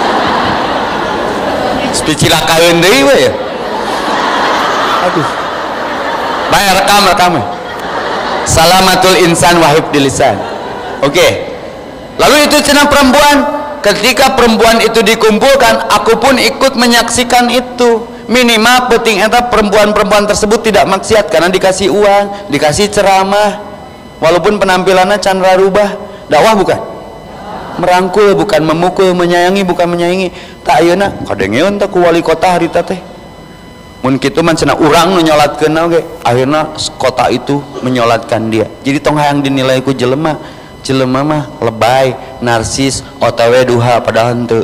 Spicilakaeun deui we ya. Aduh. Bae rekam rekam. Salamatul insan wa hifdzil lisan. Oke. Okay. Lalu itu cenah perempuan, ketika perempuan itu dikumpulkan, aku pun ikut menyaksikan itu. Minimal penting eta perempuan-perempuan tersebut tidak maksiat karena dikasih uang, dikasih ceramah. Walaupun penampilannya candra rubah, dakwah bukan? Merangkul bukan memukul, menyayangi bukan menyayangi. Tak ayeuna kadengeun teh ku wali kota harita teh. Mun kitu mah cenah urang nu nyolatkeun oge, akhirna kota itu menyolatkan dia. Jadi tong hayang dinilai ku jelema. Jelema mah lebay, narsis, O T W duha padahal henteu.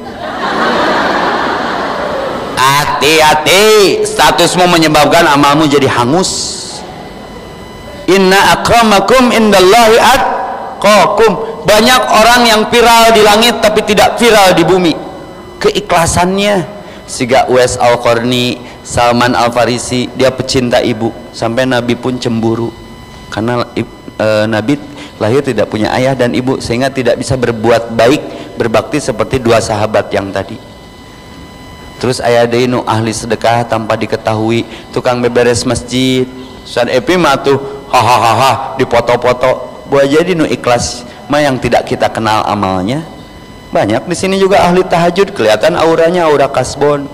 Hati-hati, statusmu menyebabkan amalmu jadi hangus. Inna akramakum indallahi atqakum. Banyak orang yang viral di langit tapi tidak viral di bumi. Keikhlasannya siga Uwais Al-Qarni, Salman Al-Farisi, dia pecinta ibu sampai Nabi pun cemburu karena e, Nabi lahir tidak punya ayah dan ibu sehingga tidak bisa berbuat baik, berbakti seperti dua sahabat yang tadi. Terus aya deui nu ahli sedekah tanpa diketahui, tukang beberes masjid. Ustaz Epi mah tuh hahaha dipoto-foto. Buat jadi nu ikhlas mah yang tidak kita kenal amalnya. Banyak di sini juga ahli tahajud, kelihatan auranya aura kasbon.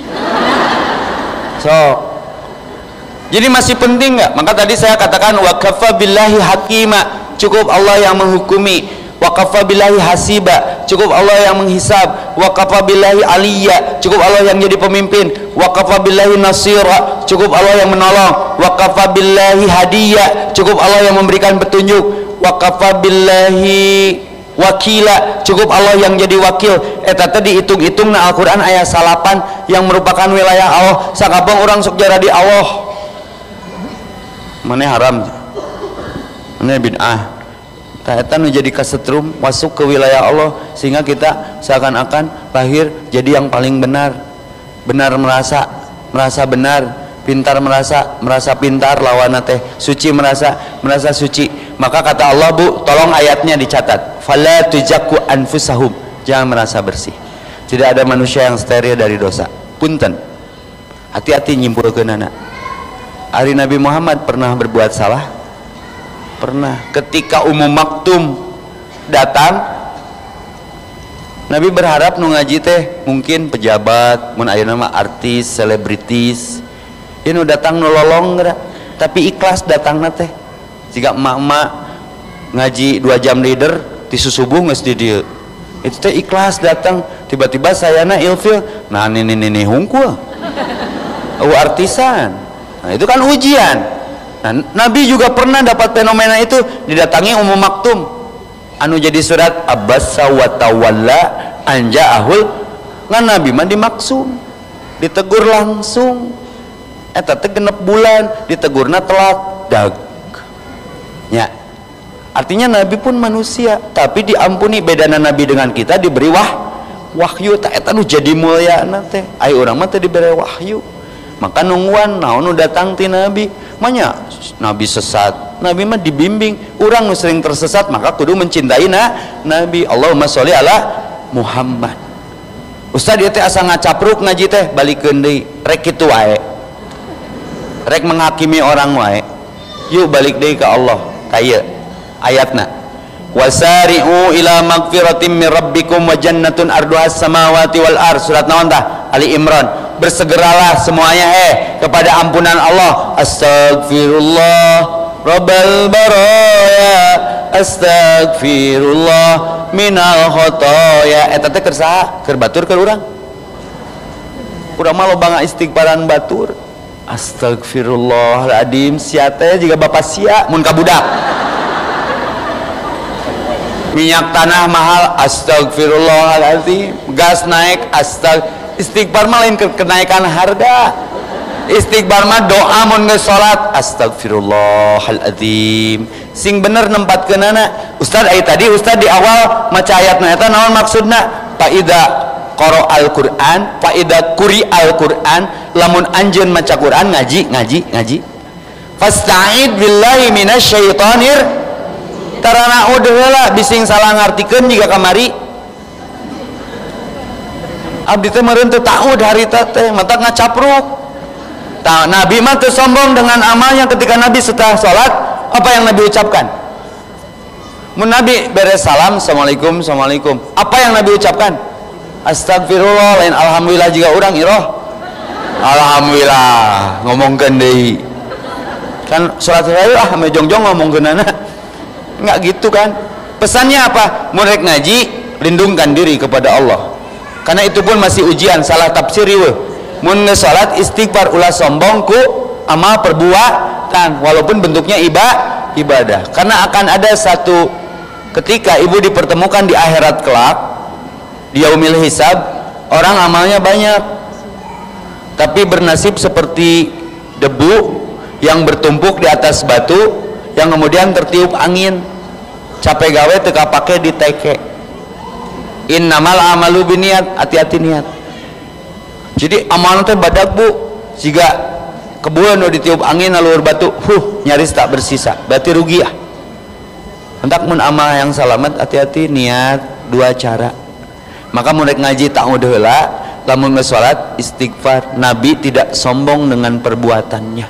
So, jadi masih penting nggak? Maka tadi saya katakan wa kafa billahi hakima, cukup Allah yang menghukumi. Wa kafa billahi hasiba, cukup Allah yang menghisab. Wa kafa billahi aliyya, cukup Allah yang jadi pemimpin. Wa kafa billahi nasira, cukup Allah yang menolong. Wa kafa billahi hadiyya, cukup Allah yang memberikan petunjuk. Wa kafa billahi wakila, cukup Allah yang jadi wakil. Eta tadi hitung-hitung na Al-Quran ayat salapan yang merupakan wilayah Allah. Sakabang orang sok jara di Allah. Mana haram, mana bid'ah. Eta nu jadi kasetrum masuk ke wilayah Allah sehingga kita seakan-akan lahir jadi yang paling benar. Benar merasa merasa benar, pintar merasa merasa pintar lawanna teh, suci merasa merasa suci. Maka kata Allah, Bu, tolong ayatnya dicatat. Fala tuzakku anfusahum, jangan merasa bersih. Tidak ada manusia yang steril dari dosa. Punten. Hati-hati nyimpulkeun anak. Ari Nabi Muhammad pernah berbuat salah? Pernah. Ketika Ummu Maktum datang, Nabi berharap nu ngaji teh mungkin pejabat, mun ayeuna mah artis, selebritis. Ieu nu datang nu lolong geura, tapi ikhlas datangna teh. Jika emak-emak ngaji dua jam leader di subuh geus di dieu. Itu teh ikhlas datang, tiba-tiba sayana ilfil, nah ini ini hungkul. Oh artisan. Nah, itu kan ujian. Nah, Nabi juga pernah dapat fenomena itu, didatangi Ummu Maktum. Anu jadi surat Abasa wa tawalla anja'ahul, ngan Nabi mah dimaksum. Ditegur langsung. Eta teh genep bulan, ditegurna telat, dag. Ya. Artinya Nabi pun manusia, tapi diampuni. Bedana Nabi dengan kita diberi wah wahyu, tak eta nu jadi mulyana teh. Ai urang mah teh diberi wahyu. Maka nungguan naon nu datang ti Nabi manya Nabi sesat, Nabi mah dibimbing. Urang nu sering tersesat maka kudu mencintai na Nabi. Allahumma sholli ala Muhammad. Ustaz ieu teh asa ngacapruk ngaji teh, balikeun deui rek kitu wae, rek menghakimi orang wae. Yuk balik deui ka Allah. Kaya ayatna wasari'u ila magfiratim min rabbikum wa jannatun arduhas samawati wal ard. Surat naon tah? Ali Imran. Bersegeralah semuanya eh kepada ampunan Allah. Astagfirullah rabbal baraya, astagfirullah minal khotoya. Eta teh keur saha? Keur batur keur urang. Urang mah loba istighfaran batur. Astagfirullahaladzim, sia teh juga bapak sia mun ka budak. Minyak tanah mahal, astagfirullahaladzim. Gas naik, astag. Istighfar mah lain kenaikan harga. Istighfar mah doa mun geus salat, astagfirullahaladzim. Sing bener nempatkeunana. Ustaz aya tadi Ustaz di awal maca ayatna eta naon maksudna? Faida qara al-Qur'an, faida quri al-Qur'an, lamun anjeun maca Qur'an ngaji, ngaji, ngaji. Fasta'id billahi minasyaitonir tarana udah lah bising salah ngartikeun jiga kamari. Abdi teh meureun teu taud harita teh mata ngacapruk. Tah Nabi mah teu sombong dengan amalnya. Ketika Nabi setelah salat, apa yang Nabi ucapkan? Mun Nabi beres salam, assalamualaikum, assalamualaikum. Apa yang Nabi ucapkan? Astagfirullah, lain alhamdulillah juga urang iroh. Alhamdulillah ngomongkeun deui. Kan salat saya ah ame jongjong ngomongkeunana. Enggak gitu kan. Pesannya apa? Murid ngaji, lindungkan diri kepada Allah. Karena itu pun masih ujian, salah tafsir we. Mun geus salat istighfar ulah sombong ku amal perbuatan walaupun bentuknya iba, ibadah. Karena akan ada satu ketika ibu dipertemukan di akhirat kelak, di yaumil hisab, orang amalnya banyak tapi bernasib seperti debu yang bertumpuk di atas batu yang kemudian tertiup angin. Capek gawe teu kapake diteke. Innamal amalu biniat, hati-hati niat. Jadi amal teh badag bu, siga kebun nu ditiup angin lalu batu, huh nyaris tak bersisa, berarti rugi ya. Hendak mun amal yang selamat, hati-hati niat dua cara. Maka murid ngaji tak udah heula, lamun geus salat istighfar. Nabi tidak sombong dengan perbuatannya.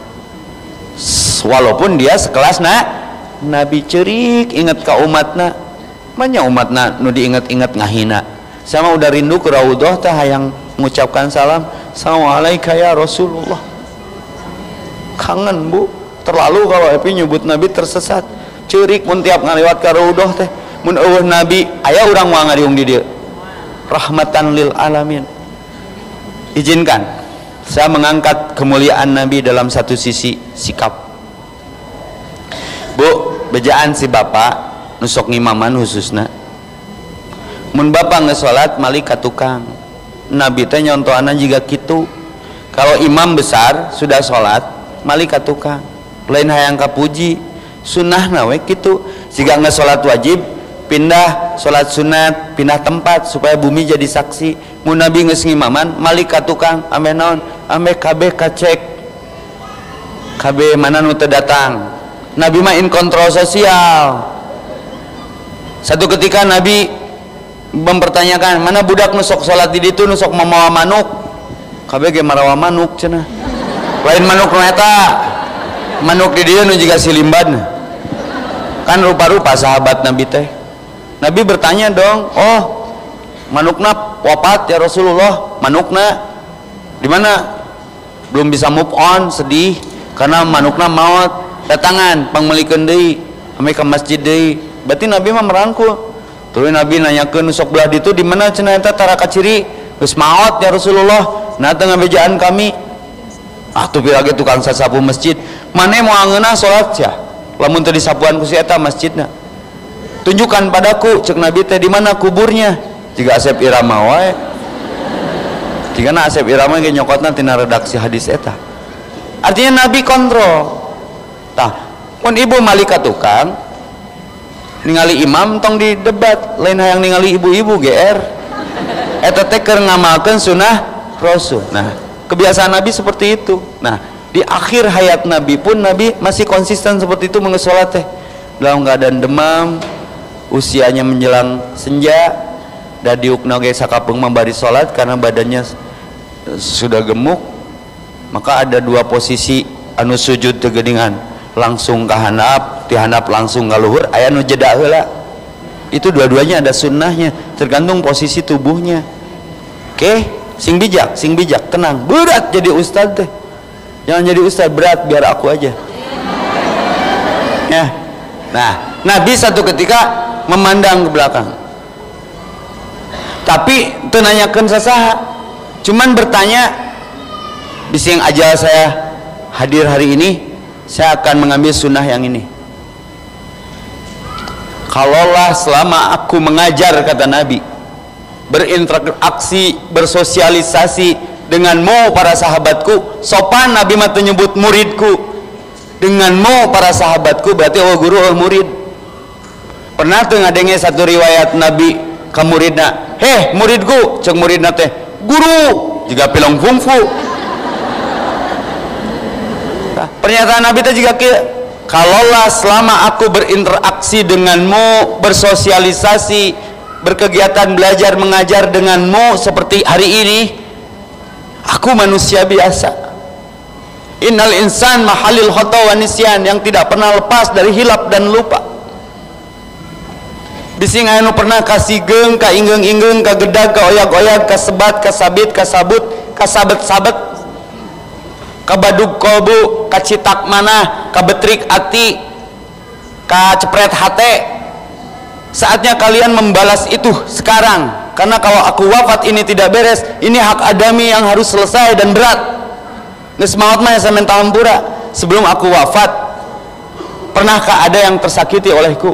Walaupun dia sekelas na Nabi cerik ingat ka umatna. Banyak umatna nu diingat-ingat ngahina. Sama udah rindu ke raudhah teh hayang mengucapkan salam. Assalamualaikum ya Rasulullah. Kangen bu, terlalu kalau epi nyebut Nabi tersesat. Cerik mun tiap ngaliwat ka raudhah teh. Mun eueuh Nabi, aya urang moal ngariung di dieu. Rahmatan lil alamin. Izinkan saya mengangkat kemuliaan Nabi dalam satu sisi sikap. Bu, bejaan si bapak nusok ngimaman khususna. Mun bapak geus salat mali ka tukang. Nabi teh nyontohana jiga kitu. Kalau imam besar sudah salat mali ka tukang. Lain hayang kapuji. Sunnahna we kitu. Siga geus salat wajib pindah salat sunat, pindah tempat supaya bumi jadi saksi. Mun Nabi geus ngimaman mali ka tukang, ame naon? Ame kabeh kacek. Kabeh mana nu teu datang. Nabi mah in kontrol sosial. Satu ketika Nabi mempertanyakan, mana budak nusok salat di ditu nusok mamawa manuk. Kabeh ge marawa manuk cenah. Lain manuk nu eta. Manuk di dieu nu jiga silimbad. Kan rupa-rupa sahabat Nabi teh. Nabi bertanya dong, "Oh, manukna wafat ya Rasulullah. Manukna di mana?" Belum bisa move on, sedih karena manukna maut. Datangan pangmelikeun deui, ame ka masjid deui. Berarti Nabi mah merangkul. Terus Nabi nanyakeun sok belah ditu di mana cenah eta tara kaciri? Geus maot ya Rasulullah. Nah teu ngabejaan kami. Ah tuh lagi tukang sasapu masjid. Mane moal ngeunah salat sia? Lamun teu disapuan ku si eta masjidna. Tunjukkan padaku cek Nabi teh di mana kuburnya. Jiga Asep Irama wae. Jigana Asep Irama ge nyokotna tina redaksi hadis eta. Artinya Nabi kontrol. Tah, mun ibu malika tukang ningali imam tong di debat, lain hayang ningali ibu-ibu G R. Eta teh keur ngamalkeun sunah Rasul. Nah, kebiasaan Nabi seperti itu. Nah, di akhir hayat Nabi pun Nabi masih konsisten seperti itu mengeus salat teh. Dalam keadaan demam, usianya menjelang senja, da diukna ge sakapeung membari salat karena badannya sudah gemuk. Maka ada dua posisi anu sujud teu geuningan. Langsung ke handap, di handap langsung ke luhur, aya nu jeda heula. Itu dua-duanya ada sunnahnya, tergantung posisi tubuhnya. Oke, sing bijak, sing bijak, tenang. Berat jadi ustad teh. Jangan jadi ustad berat, biar aku aja. Ya. Nah, Nabi satu ketika memandang ke belakang. Tapi teu nanyakeun sasaha. Cuman bertanya, bising ajal saya hadir hari ini, saya akan mengambil sunnah yang ini. Kalaulah selama aku mengajar, kata Nabi, berinteraksi, bersosialisasi denganmu para sahabatku, sopan Nabi mah menyebut muridku, denganmu para sahabatku, berarti oh guru oh murid. Pernah tuh ngadenge satu riwayat Nabi ke muridna, heh muridku, cek muridna teh, guru juga pilong fungfu. Nah, pernyataan Nabi itu juga ke, kalaulah selama aku berinteraksi denganmu, bersosialisasi, berkegiatan belajar mengajar denganmu seperti hari ini, aku manusia biasa. Innal insan mahalil khata wa nisyan, yang tidak pernah lepas dari hilap dan lupa. Bising anu pernah kasih geng, ka ingeung-ingeung, ka gedag, ka oyak-oyak, ka sebat, ka sabit, ka sabut, ka sabet-sabet, ka badug kolbu, ka citak manah, ka betrik ati, ka cepret hate. Saatnya kalian membalas itu sekarang, karena kalau aku wafat ini tidak beres, ini hak adami yang harus selesai dan berat. Geus maot mah sampean tahampura. Sebelum aku wafat, pernahkah ada yang tersakiti olehku?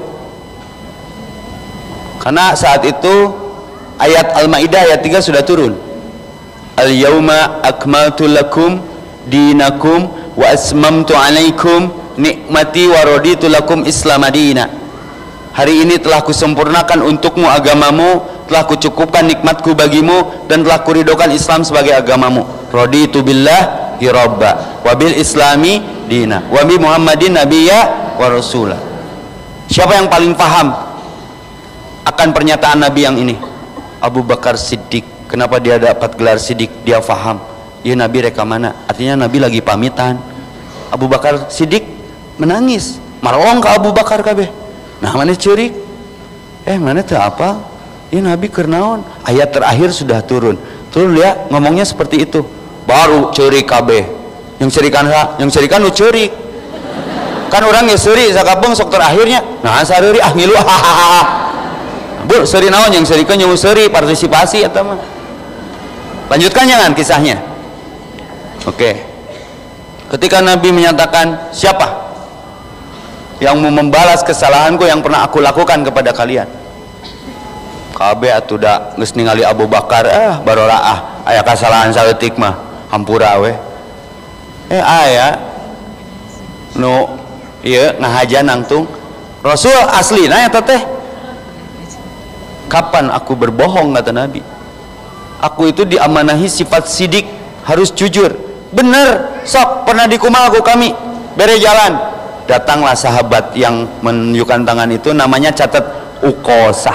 Karena saat itu ayat Al-Maidah ayat tiga sudah turun. Al-yauma akmaltu lakum dinakum wa asmamtu alaikum nikmati wa raditu lakum Islam madina. Hari ini telah kusempurnakan untukmu agamamu, telah kucukupkan nikmatku bagimu, dan telah kuridhokan Islam sebagai agamamu. Raditu billahi rabba wa bil islami dina wa bi Muhammadin nabiyya wa rasula. Siapa yang paling paham akan pernyataan Nabi yang ini? Abu Bakar Siddiq. Kenapa dia dapat gelar Siddiq? Dia paham. Ya Nabi reka mana? Artinya Nabi lagi pamitan. Abu Bakar Siddiq menangis. Marwong ke Abu Bakar kabeh. Nah mana ceurik? Eh mana teu apa? Ya Nabi keur naon? Ayat terakhir sudah turun. Turun ya ngomongnya seperti itu. Baru ceurik kabeh. Yang cerikan yang cerikan nu ceurik. Kan orang ge seuri sakabung sok terakhirnya. Nah sareuri ah ngilu hahaha. Bu seuri naon yang serikeun nyu seuri partisipasi eta mah. Lanjutkan jangan kisahnya. Oke. Ketika Nabi menyatakan, siapa yang mau membalas kesalahanku yang pernah aku lakukan kepada kalian? Kabeh atuh da geus ningali Abu Bakar, ah baroraah aya kasalahan saeutik mah hampura we. Eh aya nu ieu ngahajan nangtung Rasul aslina eta teh. Kapan aku berbohong, kata Nabi? Aku itu diamanahi sifat sidik, harus jujur. Bener, sok pernah dikumal aku kami bere jalan. Datanglah sahabat yang menunjukkan tangan itu, namanya catat Ukosah.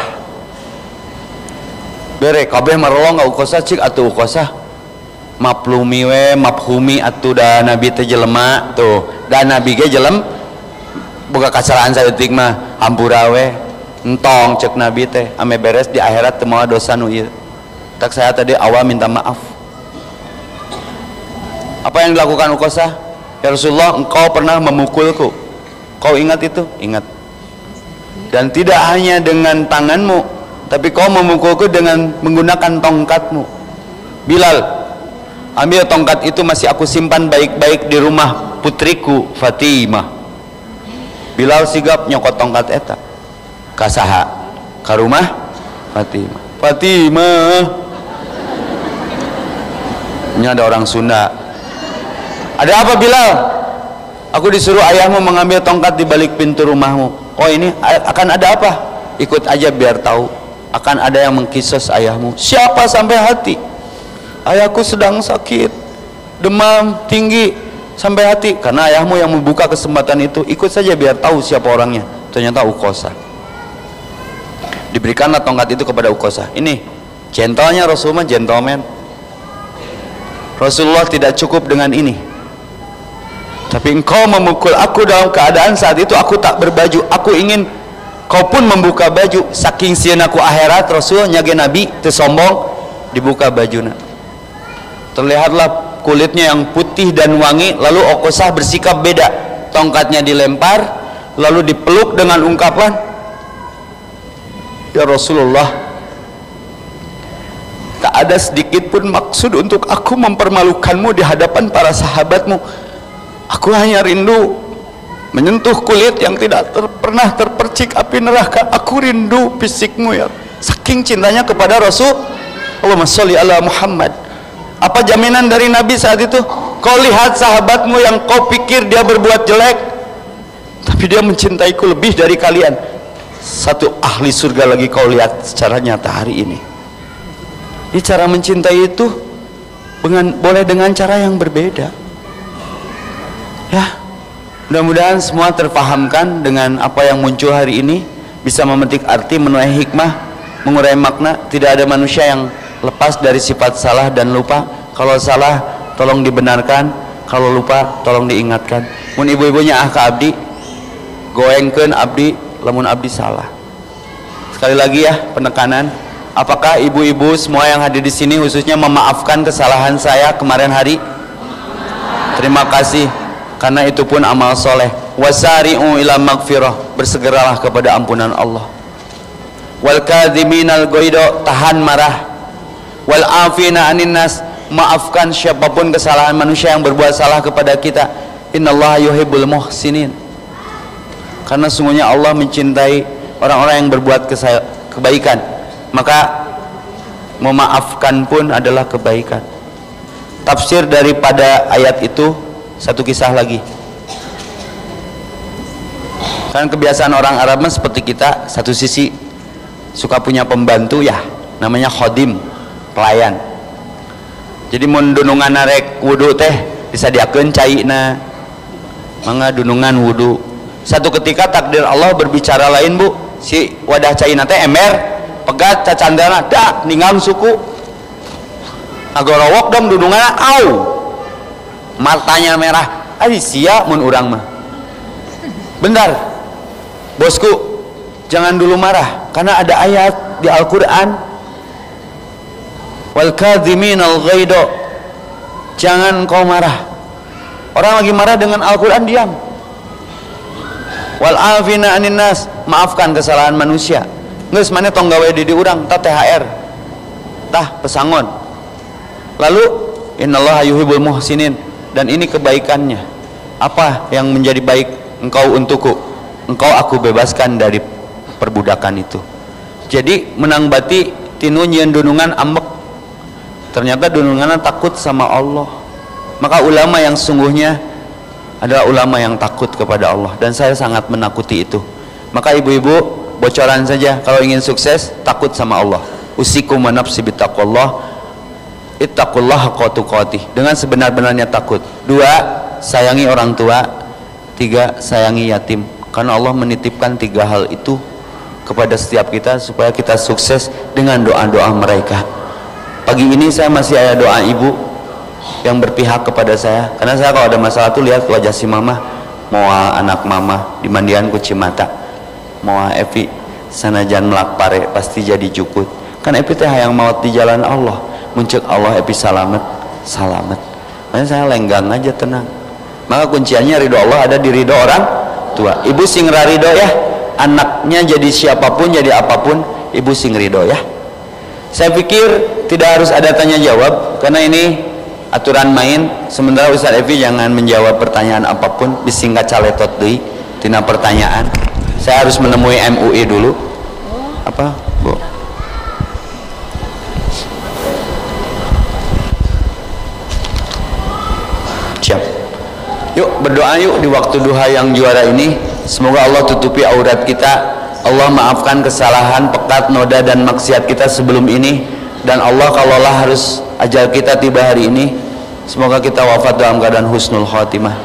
Bere kabeh marolong ka Ukosah, cik atuh Ukosah maplumi we mafhumi atuh da Nabi teh jelema tuh, da Nabi ge jelem boga kasalahan saeutik mah hampura we entong cek Nabi teh ame beres di akhirat teu moal dosa nu ieu. Tak saya tadi awal minta maaf. Apa yang dilakukan Ukosah? Ya Rasulullah, engkau pernah memukulku. Kau ingat itu? Ingat. Dan tidak hanya dengan tanganmu, tapi kau memukulku dengan menggunakan tongkatmu. Bilal, ambil tongkat itu, masih aku simpan baik-baik di rumah putriku Fatimah. Bilal sigap nyokot tongkat eta kasaha ke rumah Fatimah. Fatimah, ini ada orang Sunda. Ada apa Bilal? Aku disuruh ayahmu mengambil tongkat di balik pintu rumahmu. Oh ini akan ada apa? Ikut aja biar tahu. Akan ada yang mengkisos ayahmu. Siapa sampai hati? Ayahku sedang sakit, demam tinggi sampai hati. Karena ayahmu yang membuka kesempatan itu. Ikut saja biar tahu siapa orangnya. Ternyata Ukosah. Diberikanlah tongkat itu kepada Ukosah. Ini gentlenya Rasulullah, gentleman. Rasulullah tidak cukup dengan ini. Tapi engkau memukul aku dalam keadaan saat itu aku tak berbaju. Aku ingin kau pun membuka baju. Saking sieuna ku akhirat Rasul nya ge nabi teu sombong, dibuka bajuna. Terlihatlah kulitnya yang putih dan wangi. Lalu Okosah bersikap beda, tongkatnya dilempar lalu dipeluk dengan ungkapan, ya Rasulullah, tak ada sedikit pun maksud untuk aku mempermalukanmu di hadapan para sahabatmu. Aku hanya rindu menyentuh kulit yang tidak ter, pernah terpercik api neraka. Aku rindu fisikmu ya. Saking cintanya kepada Rasul. Allahumma sholli ala Muhammad. Apa jaminan dari Nabi saat itu? Kau lihat sahabatmu yang kau pikir dia berbuat jelek, tapi dia mencintaiku lebih dari kalian. Satu ahli surga lagi kau lihat secara nyata hari ini. Ini cara mencintai itu dengan, boleh dengan cara yang berbeda. Ya, mudah-mudahan semua terpahamkan dengan apa yang muncul hari ini, bisa memetik arti, menuai hikmah, mengurai makna. Tidak ada manusia yang lepas dari sifat salah dan lupa. Kalau salah tolong dibenarkan, kalau lupa tolong diingatkan. Mun ibu-ibunya ah ka abdi, goengkeun abdi lamun abdi salah. Sekali lagi ya penekanan, apakah ibu-ibu semua yang hadir di sini khususnya memaafkan kesalahan saya kemarin hari? Terima kasih, karena itu pun amal soleh. Wasari'u ila magfirah, bersegeralah kepada ampunan Allah. Wal kadhiminal ghaido, tahan marah. Wal afina anin nas, maafkan siapapun kesalahan manusia yang berbuat salah kepada kita. Innallaha yuhibbul muhsinin, karena sungguhnya Allah mencintai orang-orang yang berbuat kebaikan. Maka memaafkan pun adalah kebaikan. Tafsir daripada ayat itu, satu kisah lagi. Kan kebiasaan orang Arab seperti kita, satu sisi suka punya pembantu ya, namanya khodim, pelayan. Jadi mun dunungan narek wudu teh disadiakeun caina, mangga dunungan wudu. Satu ketika takdir Allah berbicara lain, Bu. Si wadah caina teh ember, pegat cacandana, dak ningang suku. Agorowok dong dunungan, au. Matanya merah. Ai sia mun urang mah. Bentar. Bosku, jangan dulu marah karena ada ayat di Al-Qur'an. Wal kadhiminal ghaido. Jangan kau marah. Orang lagi marah dengan Al-Qur'an diam. Wal afina anin nas, maafkan kesalahan manusia. Geus maneh tong gawe di urang tah T H R. Tah pesangon. Lalu innallaha yuhibbul muhsinin, dan ini kebaikannya. Apa yang menjadi baik engkau untukku? Engkau aku bebaskan dari perbudakan itu. Jadi menang bati tinu nyieun dunungan ambek. Ternyata dununganna takut sama Allah. Maka ulama yang sungguhnya adalah ulama yang takut kepada Allah, dan saya sangat menakuti itu. Maka ibu-ibu, bocoran saja, kalau ingin sukses takut sama Allah. Usikum wa nafsi bittaqwallah, ittaqullaha haqqa tuqatih, dengan sebenar-benarnya takut. Dua, sayangi orang tua. Tiga, sayangi yatim, karena Allah menitipkan tiga hal itu kepada setiap kita supaya kita sukses dengan doa-doa mereka. Pagi ini saya masih ada doa ibu yang berpihak kepada saya, karena saya kalau ada masalah tuh lihat wajah si mama, mau anak mama di mandian ku Cimata, mau Evi sanajan melak pare pasti jadi jukut. Kan Evi teh hayang maut di jalan Allah, muncul Allah Evi salamet salamet. Makanya saya lenggang aja, tenang. Maka kunciannya ridho Allah ada di ridho orang tua. Ibu sing ridho ya, anaknya jadi siapapun jadi apapun, ibu sing ridho ya. Saya pikir tidak harus ada tanya jawab, karena ini aturan main. Sementara Ustaz Evi jangan menjawab pertanyaan apapun, disingkat caletot deui tina pertanyaan. Saya harus menemui M U I dulu. Apa, Bu? Siap. Yuk berdoa yuk di waktu duha yang juara ini. Semoga Allah tutupi aurat kita, Allah maafkan kesalahan, pekat, noda dan maksiat kita sebelum ini, dan Allah kalaulah harus ajal kita tiba hari ini, semoga kita wafat dalam keadaan husnul khatimah.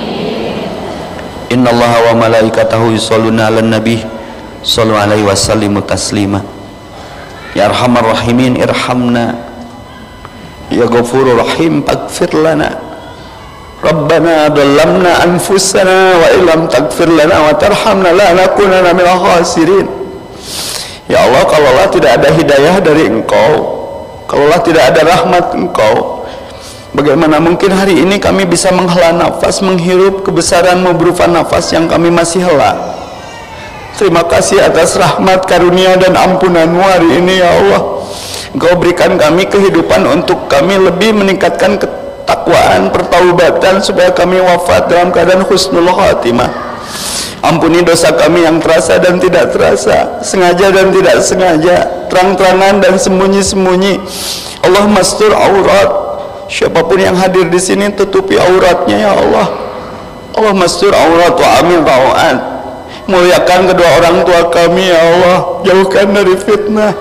Innallaha wa malaikatahu yusholluna 'alan nabi sallu alaihi wasallimu taslima. Ya arhamar rahimin irhamna, ya ghafurur rahim faghfir lana, Rabbana dhallamna anfusana wa illam taghfir lana wa tarhamna lanakunanna minal khasirin. Ya Allah, kalaulah tidak ada hidayah dari Engkau, kalaulah tidak ada rahmat Engkau, bagaimana mungkin hari ini kami bisa menghela nafas, menghirup kebesaran-Mu berupa nafas yang kami masih hela. Terima kasih atas rahmat, karunia dan ampunan-Mu hari ini ya Allah. Engkau berikan kami kehidupan untuk kami lebih meningkatkan ketakwaan, pertaubatan, supaya kami wafat dalam keadaan husnul khatimah. Ampuni dosa kami yang terasa dan tidak terasa, sengaja dan tidak sengaja, terang-terangan dan sembunyi-sembunyi. Allah mastur aurat, siapapun yang hadir di sini tutupi auratnya ya Allah. Allah mastur aurat wa amil ta'at, muliakan kedua orang tua kami ya Allah, jauhkan dari fitnah,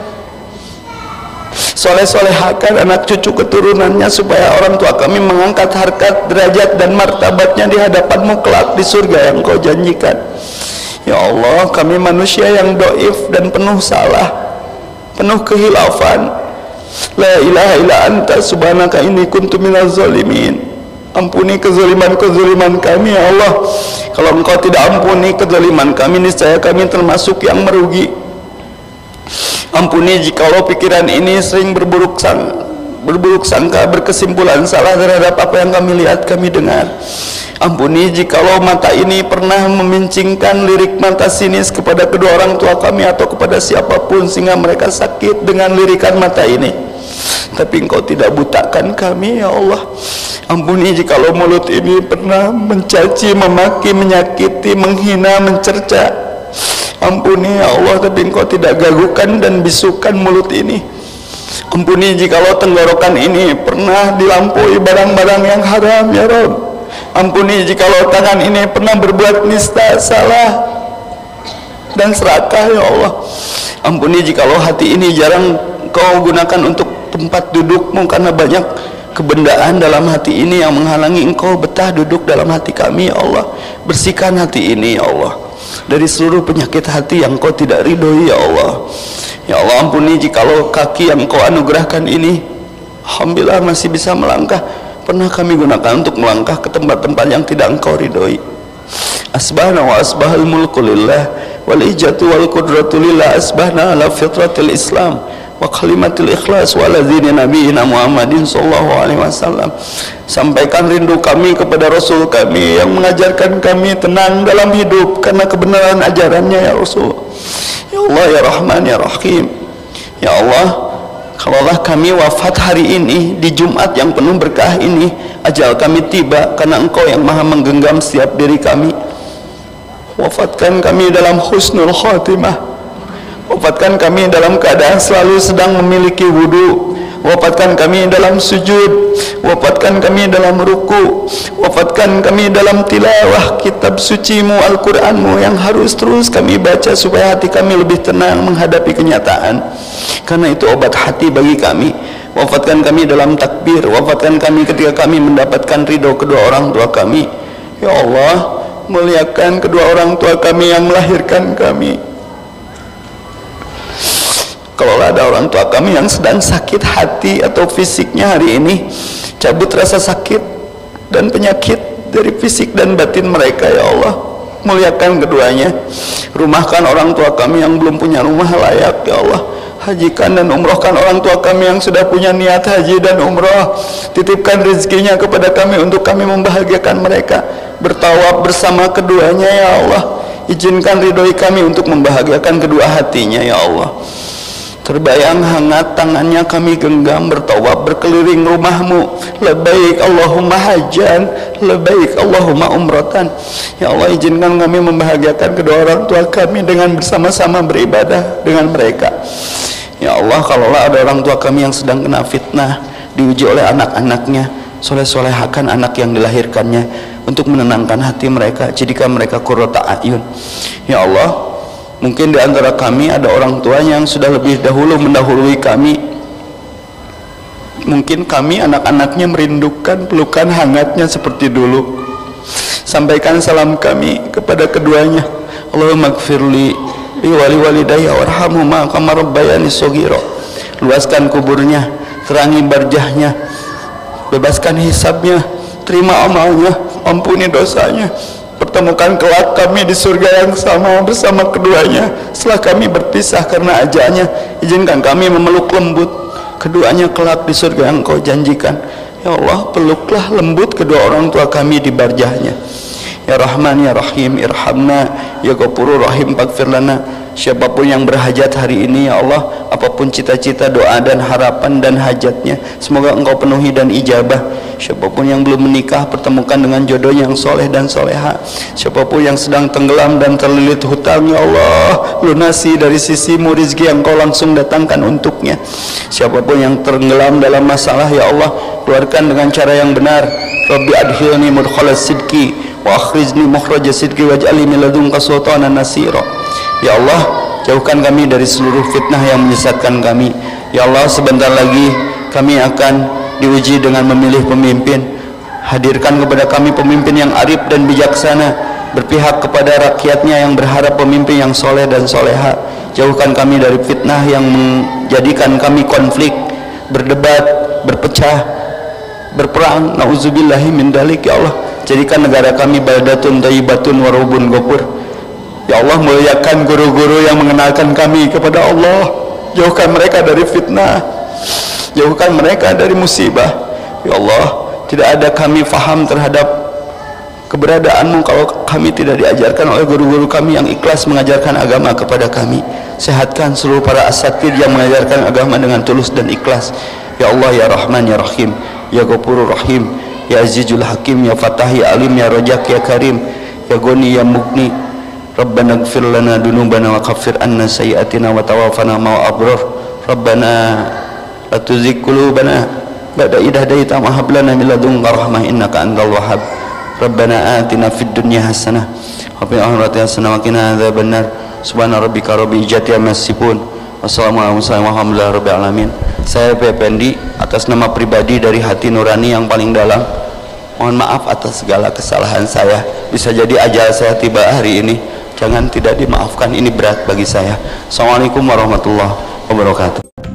soleh-solehakan anak cucu keturunannya, supaya orang tua kami mengangkat harkat, derajat dan martabatnya di hadapan-Mu kelak di surga yang Kau janjikan. Ya Allah, kami manusia yang doif dan penuh salah, penuh kehilafan. La ilaha illa anta subhanaka inni kuntu minaz zalimin. Ampuni kezaliman-kezaliman kami ya Allah. Kalau Engkau tidak ampuni kezaliman kami, niscaya kami termasuk yang merugi. Ampuni jikalau pikiran ini sering berburuk sangka, berburuk sangka, berkesimpulan salah terhadap apa yang kami lihat, kami dengar. Ampuni jikalau mata ini pernah memincingkan lirik mata sinis kepada kedua orang tua kami atau kepada siapapun sehingga mereka sakit dengan lirikan mata ini. Tapi Engkau tidak butakan kami ya Allah. Ampuni jikalau mulut ini pernah mencaci, memaki, menyakiti, menghina, mencerca. Ampuni ya Allah, tapi Engkau tidak gagukan dan bisukan mulut ini. Ampuni jikalau tenggorokan ini pernah dilampaui barang-barang yang haram ya Rabb. Ampuni jikalau tangan ini pernah berbuat nista, salah dan serakah ya Allah. Ampuni jikalau hati ini jarang Kau gunakan untuk tempat duduk-Mu, karena banyak kebendaan dalam hati ini yang menghalangi Engkau betah duduk dalam hati kami ya Allah. Bersihkan hati ini ya Allah dari seluruh penyakit hati yang Kau tidak ridhoi ya Allah. Ya Allah, ampuni jikalau kaki yang Kau anugerahkan ini alhamdulillah masih bisa melangkah, pernah kami gunakan untuk melangkah ke tempat-tempat yang tidak Engkau ridhoi. Asbahna wa asbahal mulku lillah wal ijatu wal qudratu lillah, asbahna ala fitratil Islam wa kalimatil ikhlas wa ala dini nabiyina Muhammadin sallallahu alaihi wasallam. Sampaikan rindu kami kepada Rasul kami yang mengajarkan kami tenang dalam hidup karena kebenaran ajarannya ya Rasul. Ya Allah ya Rahman ya Rahim. Ya Allah, kalaulah kami wafat hari ini di Jumat yang penuh berkah ini, ajal kami tiba karena Engkau yang maha menggenggam setiap diri kami. Wafatkan kami dalam husnul khatimah. Wafatkan kami dalam keadaan selalu sedang memiliki wudu. Wafatkan kami dalam sujud. Wafatkan kami dalam ruku. Wafatkan kami dalam tilawah kitab suci-Mu, Al-Quran-Mu yang harus terus kami baca supaya hati kami lebih tenang menghadapi kenyataan, karena itu obat hati bagi kami. Wafatkan kami dalam takbir. Wafatkan kami ketika kami mendapatkan ridho kedua orang tua kami. Ya Allah, muliakan kedua orang tua kami yang melahirkan kami. Kalau ada orang tua kami yang sedang sakit hati atau fisiknya hari ini, cabut rasa sakit dan penyakit dari fisik dan batin mereka ya Allah. Muliakan keduanya. Rumahkan orang tua kami yang belum punya rumah layak ya Allah. Hajikan dan umrohkan orang tua kami yang sudah punya niat haji dan umroh. Titipkan rezekinya kepada kami untuk kami membahagiakan mereka. Bertawaf bersama keduanya ya Allah. Izinkan ridhoi kami untuk membahagiakan kedua hatinya ya Allah. Terbayang hangat tangannya kami genggam bertawaf berkeliling rumah-Mu. Labbaik Allahumma hajjan, labbaik Allahumma umratan. Ya Allah, izinkan kami membahagiakan kedua orang tua kami dengan bersama-sama beribadah dengan mereka. Ya Allah, kalaulah ada orang tua kami yang sedang kena fitnah, diuji oleh anak-anaknya, soleh-solehakan anak yang dilahirkannya untuk menenangkan hati mereka, jadikan mereka qurrata a'yun. Ya Allah, mungkin di antara kami ada orang tuanya yang sudah lebih dahulu mendahului kami. Mungkin kami anak-anaknya merindukan pelukan hangatnya seperti dulu. Sampaikan salam kami kepada keduanya. Allahumma gfirli li wali walidayya warhamhuma kama rabbayani shaghira. Luaskan kuburnya, terangi barjahnya, bebaskan hisabnya, terima amalnya, ampuni dosanya, pertemukan kelak kami di surga yang sama bersama keduanya. Setelah kami berpisah karena ajalnya, izinkan kami memeluk lembut keduanya kelak di surga yang Kau janjikan. Ya Allah, peluklah lembut kedua orang tua kami di barjahnya. Ya Rahman ya Rahim irhamna, ya Ghafurur Rahim faghfir lana. Siapapun yang berhajat hari ini ya Allah, apapun cita-cita, doa dan harapan dan hajatnya, semoga Engkau penuhi dan ijabah. Siapapun yang belum menikah, pertemukan dengan jodoh yang soleh dan soleha. Siapapun yang sedang tenggelam dan terlilit hutang, ya Allah, lunasi dari sisimu rizki yang Kau langsung datangkan untuknya. Siapapun yang tenggelam dalam masalah, ya Allah, keluarkan dengan cara yang benar. Rabbi adhilni mudkhalas sidqi wa akhrizni mukhraja sidqi waj'alni min ladunka sultanan nasira. Ya Allah, jauhkan kami dari seluruh fitnah yang menyesatkan kami. Ya Allah, sebentar lagi kami akan diuji dengan memilih pemimpin. Hadirkan kepada kami pemimpin yang arif dan bijaksana, berpihak kepada rakyatnya yang berharap pemimpin yang soleh dan soleha. Jauhkan kami dari fitnah yang menjadikan kami konflik, berdebat, berpecah, berperang. Nauzubillahi min dalik. Ya Allah, jadikan negara kami baldatun thayyibatun warubun ghafur. Ya Allah, muliakan guru-guru yang mengenalkan kami kepada Allah. Jauhkan mereka dari fitnah, jauhkan mereka dari musibah. Ya Allah, tidak ada kami faham terhadap keberadaanmu kalau kami tidak diajarkan oleh guru-guru kami yang ikhlas mengajarkan agama kepada kami. Sehatkan seluruh para asatid yang mengajarkan agama dengan tulus dan ikhlas. Ya Allah ya Rahman ya Rahim, ya Ghafurur Rahim, ya Azizul Hakim, ya Fatah, ya Alim, ya Rojak, ya Karim, ya Goni, ya Mugni. Rabbana ighfir lana dunubana wa kaffir anna sayyiatina wa tawaffana ma'al abrar. Rabbana la tuzigh qulubana ba'da idh hadaitana wa hab lana min ladunka rahmah innaka antal wahhab. Rabbana atina fid dunya hasanah wa fil akhirati hasanah wa qina adzabannar. Subhana rabbika rabbil izzati amma yasifun. Wassalamualaikum warahmatullahi wabarakatuh. Saya P Pendi atas nama pribadi dari hati nurani yang paling dalam, mohon maaf atas segala kesalahan saya. Bisa jadi ajal saya tiba hari ini, jangan tidak dimaafkan, ini berat bagi saya. Assalamualaikum warahmatullahi wabarakatuh.